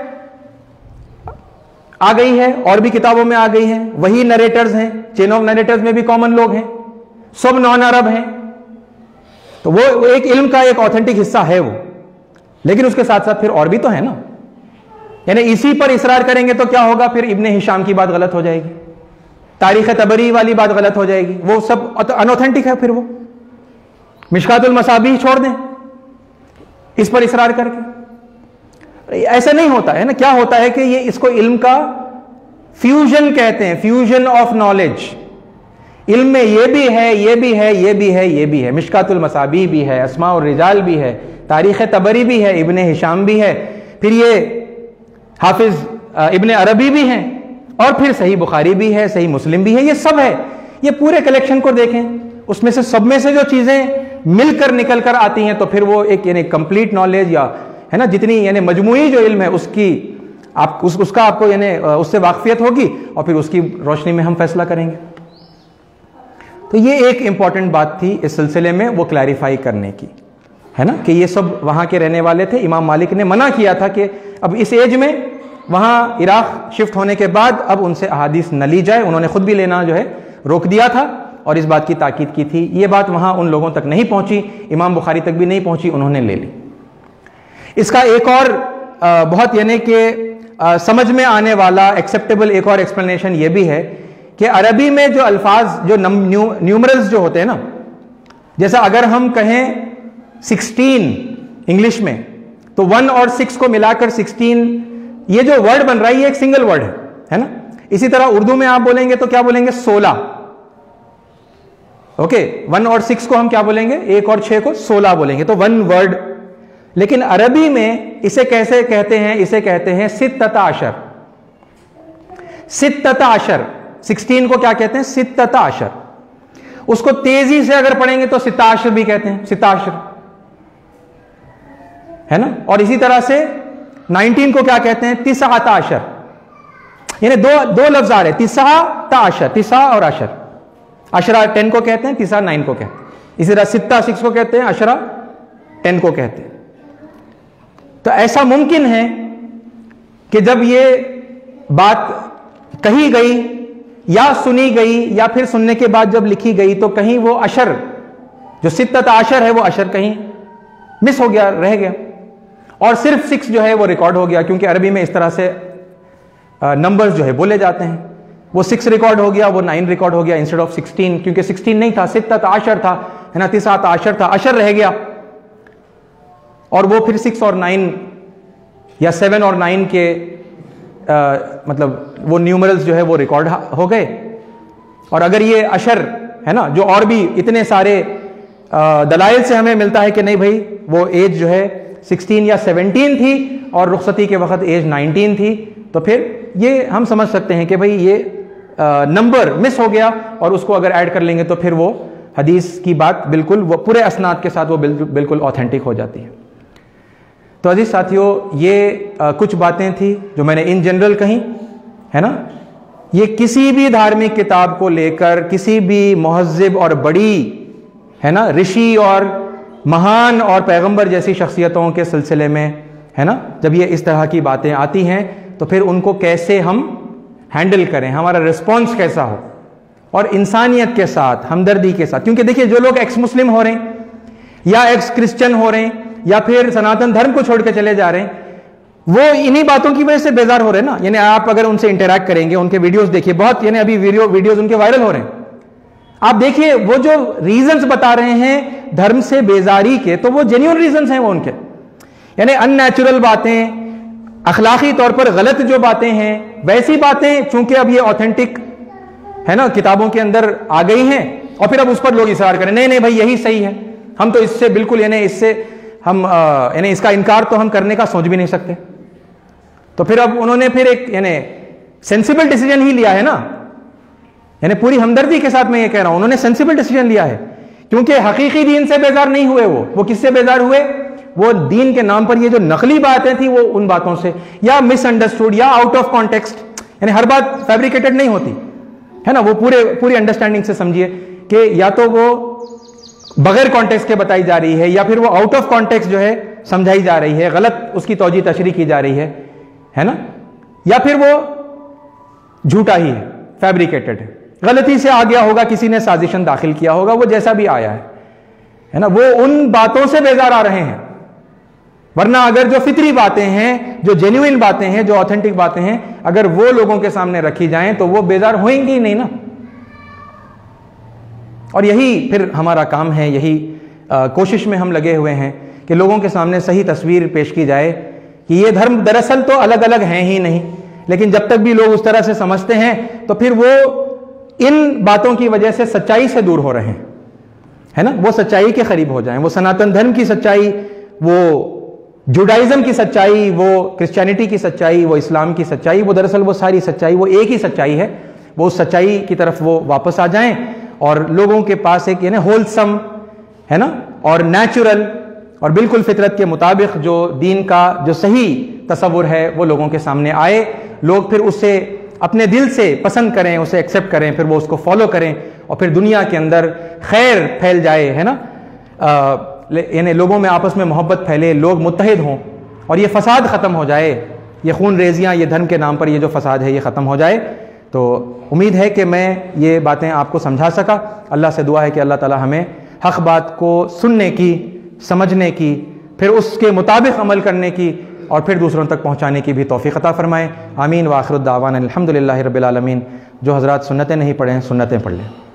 आ गई है, और भी किताबों में आ गई है, वही नरेटर्स हैं, चेन ऑफ नरेटर्स में भी कॉमन लोग हैं, सब नॉन अरब हैं, तो वो एक इल्म का एक ऑथेंटिक हिस्सा है वो। लेकिन उसके साथ साथ फिर और भी तो है ना, यानी इसी पर इसरार करेंगे तो क्या होगा, फिर इब्ने हिशाम की बात गलत हो जाएगी, तारीख तबरी वाली बात गलत हो जाएगी, वो सब अनऑथेंटिक है। फिर वो मिशकातुल मसाबीह छोड़ दें इस पर इसरार करके, ऐसा नहीं होता है ना। क्या होता है कि ये इसको इल्म का फ्यूजन कहते हैं, फ्यूजन ऑफ नॉलेज। इल्म में ये भी है, ये भी है, ये भी है, ये भी है, मिशकातुल मसाबीह भी है, अस्मा और रिजाल भी है, तारीख तबरी भी है, इब्ने हिशाम भी है, फिर ये हाफिज इब्ने अरबी भी हैं, और फिर सही बुखारी भी है, सही मुस्लिम भी है, ये सब है। ये पूरे कलेक्शन को देखें, उसमें से सब में से जो चीजें मिलकर निकल कर आती हैं तो फिर वो एक यानी कंप्लीट नॉलेज, या है ना, जितनी यानी मजमूई जो इल्म है उसकी उसका आपको यानी उससे वाकफियत होगी, और फिर उसकी रोशनी में हम फैसला करेंगे। तो ये एक इंपॉर्टेंट बात थी इस सिलसिले में वो क्लैरिफाई करने की, है ना, कि ये सब वहां के रहने वाले थे। इमाम मालिक ने मना किया था कि अब इस एज में वहां इराक शिफ्ट होने के बाद अब उनसे अहादीस न ली जाए। उन्होंने खुद भी लेना जो है रोक दिया था और इस बात की ताकीद की थी। ये बात वहां उन लोगों तक नहीं पहुंची, इमाम बुखारी तक भी नहीं पहुंची, उन्होंने ले ली। इसका एक और बहुत यानी कि समझ में आने वाला एक्सेप्टेबल एक और एक्सप्लेनेशन ये भी है कि अरबी में जो अल्फाज जो न्यूमरल्स जो होते हैं ना, जैसा अगर हम कहें 16 इंग्लिश में, तो 1 और 6 को मिलाकर 16, ये जो वर्ड बन रहा है ये एक सिंगल वर्ड है ना। इसी तरह उर्दू में आप बोलेंगे तो क्या बोलेंगे, 16। ओके, 1 और 6 को हम क्या बोलेंगे, 1 और 6 को 16 बोलेंगे, तो 1 वर्ड। लेकिन अरबी में इसे कैसे कहते हैं, इसे कहते हैं सित्तता अशर। सित्तता अशर, 16 को क्या कहते हैं, सित्तता अशर। उसको तेजी से अगर पढ़ेंगे तो सिताशर भी कहते हैं, सिताशर, है ना। और इसी तरह से 19 को क्या कहते हैं, तिसाता अशर। यानी दो लफ्ज आ रहे, तिसाता अशर, तिसा और अशर। अशरा 10 को कहते हैं, तिसा 9 को कहते हैं। इसी तरह सित्ता 6 को कहते हैं, अशरा 10 को कहते हैं। तो ऐसा मुमकिन है कि जब ये बात कही गई या सुनी गई या फिर सुनने के बाद जब लिखी गई तो कहीं वो अशर जो सित्तत अशर है वो अशर कहीं मिस हो गया, रह गया, और सिर्फ 6 जो है वो रिकॉर्ड हो गया। क्योंकि अरबी में इस तरह से नंबर्स जो है बोले जाते हैं, वो 6 रिकॉर्ड हो गया, वो 9 रिकॉर्ड हो गया इंस्टेड ऑफ 16, क्योंकि 16 नहीं था, सित्तत आशर था, है ना, तिसात आशर था, अशर रह गया। और वो फिर 6 और 9 या 7 और 9 के मतलब वो न्यूमरल्स जो है वो रिकॉर्ड हो गए। और अगर ये अशर है ना, जो और भी इतने सारे दलाइल से हमें मिलता है कि नहीं भाई वो एज जो है 16 या 17 थी और रुखसती के वक्त एज 19 थी, तो फिर ये हम समझ सकते हैं कि भाई ये नंबर मिस हो गया, और उसको अगर ऐड कर लेंगे तो फिर वो हदीस की बात बिल्कुल वो पूरे असनाद के साथ वो बिल्कुल ऑथेंटिक हो जाती है। तो अजीज साथियों, ये कुछ बातें थी जो मैंने इन जनरल कही, है ना। ये किसी भी धार्मिक किताब को लेकर किसी भी मुहज्जिब और बड़ी, है ना, ऋषि और महान और पैगंबर जैसी शख्सियतों के सिलसिले में, है ना, जब ये इस तरह की बातें आती हैं तो फिर उनको कैसे हम हैंडल करें, हमारा रिस्पॉन्स कैसा हो, और इंसानियत के साथ, हमदर्दी के साथ। क्योंकि देखिए, जो लोग एक्स मुस्लिम हो रहे हैं या एक्स क्रिश्चियन हो रहे हैं या फिर सनातन धर्म को छोड़ के चले जा रहे हैं, वो इन्हीं बातों की वजह से बेजार हो रहे हैं ना। यानी आप अगर उनसे इंटरेक्ट करेंगे, उनके वीडियोस देखिए, बहुत यानी अभी वीडियोस उनके वायरल हो रहे हैं, आप देखिए वो जो रीजंस बता रहे हैं धर्म से बेजारी के, तो वो जेन्युइन रीजंस हैं वो उनके, यानी अननेचुरल बातें, अखलाकी तौर पर गलत जो बातें हैं, वैसी बातें चूंकि अब ये ऑथेंटिक है ना किताबों के अंदर आ गई हैं, और फिर अब उस पर लोग इसरार करें, नहीं नहीं भाई यही सही है, हम तो इससे बिल्कुल यानी इससे हम यानी इसका इनकार तो हम करने का सोच भी नहीं सकते। तो फिर अब उन्होंने फिर एक यानी सेंसिबल डिसीजन ही लिया है ना, यानी पूरी हमदर्दी के साथ मैं ये कह रहा हूं, उन्होंने सेंसिबल डिसीजन लिया है, क्योंकि हकीकी दीन से बेजार नहीं हुए वो किससे बेजार हुए, वो दीन के नाम पर ये जो नकली बातें थी वो उन बातों से, या मिसअंडरस्टूड या आउट ऑफ कॉन्टेक्स्ट, यानी हर बात फैब्रिकेटेड नहीं होती है ना, वो पूरी अंडरस्टैंडिंग से समझिए कि या तो वो बगैर कॉन्टेक्स्ट के बताई जा रही है या फिर वो आउट ऑफ कॉन्टेक्स्ट जो है समझाई जा रही है, गलत उसकी तौजी तशरीह की जा रही है ना, या फिर वो झूठा ही है, फैब्रिकेटेड है, गलती से आ गया होगा, किसी ने साजिशन दाखिल किया होगा, वो जैसा भी आया है ना, वो उन बातों से बेजार आ रहे हैं वरना अगर जो फितरी बातें हैं, जो जेन्युइन बातें हैं, जो ऑथेंटिक बातें हैं, अगर वो लोगों के सामने रखी जाएं तो वो बेजार होंगी ही नहीं ना। और यही फिर हमारा काम है, यही कोशिश में हम लगे हुए हैं कि लोगों के सामने सही तस्वीर पेश की जाए कि ये धर्म दरअसल तो अलग अलग हैं ही नहीं, लेकिन जब तक भी लोग उस तरह से समझते हैं तो फिर वो इन बातों की वजह से सच्चाई से दूर हो रहे हैं, है ना। वो सच्चाई के करीब हो जाएं, वो सनातन धर्म की सच्चाई, वो जुडाइज्म की सच्चाई, वो क्रिश्चियनिटी की सच्चाई, वो इस्लाम की सच्चाई, वो दरअसल वो सारी सच्चाई वो एक ही सच्चाई है। वो उस सच्चाई की तरफ वो वापस आ जाएं और लोगों के पास एक यानी होलसम, है ना, और नेचुरल और बिल्कुल फितरत के मुताबिक जो दीन का जो सही तसव्वुर है वो लोगों के सामने आए। लोग फिर उसे अपने दिल से पसंद करें, उसे एक्सेप्ट करें, फिर वो उसको फॉलो करें और फिर दुनिया के अंदर खैर फैल जाए, है ना। यानी लोगों में आपस में मोहब्बत फैले, लोग मुत्तहिद हों और ये फसाद ख़त्म हो जाए, ये खून रेजियाँ, ये धर्म के नाम पर ये जो फसाद है ये ख़त्म हो जाए। तो उम्मीद है कि मैं ये बातें आपको समझा सका। अल्लाह से दुआ है कि अल्लाह ताला हमें हक़ बात को सुनने की, समझने की, फिर उसके मुताबिक अमल करने की और फिर दूसरों तक पहुँचाने की भी तौफ़ीक़ अता फ़रमाए। आमीन व आखिर दावाना अल्हम्दुलिल्लाहि रब्बिल आलमीन। जो हज़रात सुन्नतें नहीं पढ़े हैं सुन्नतें पढ़ लें।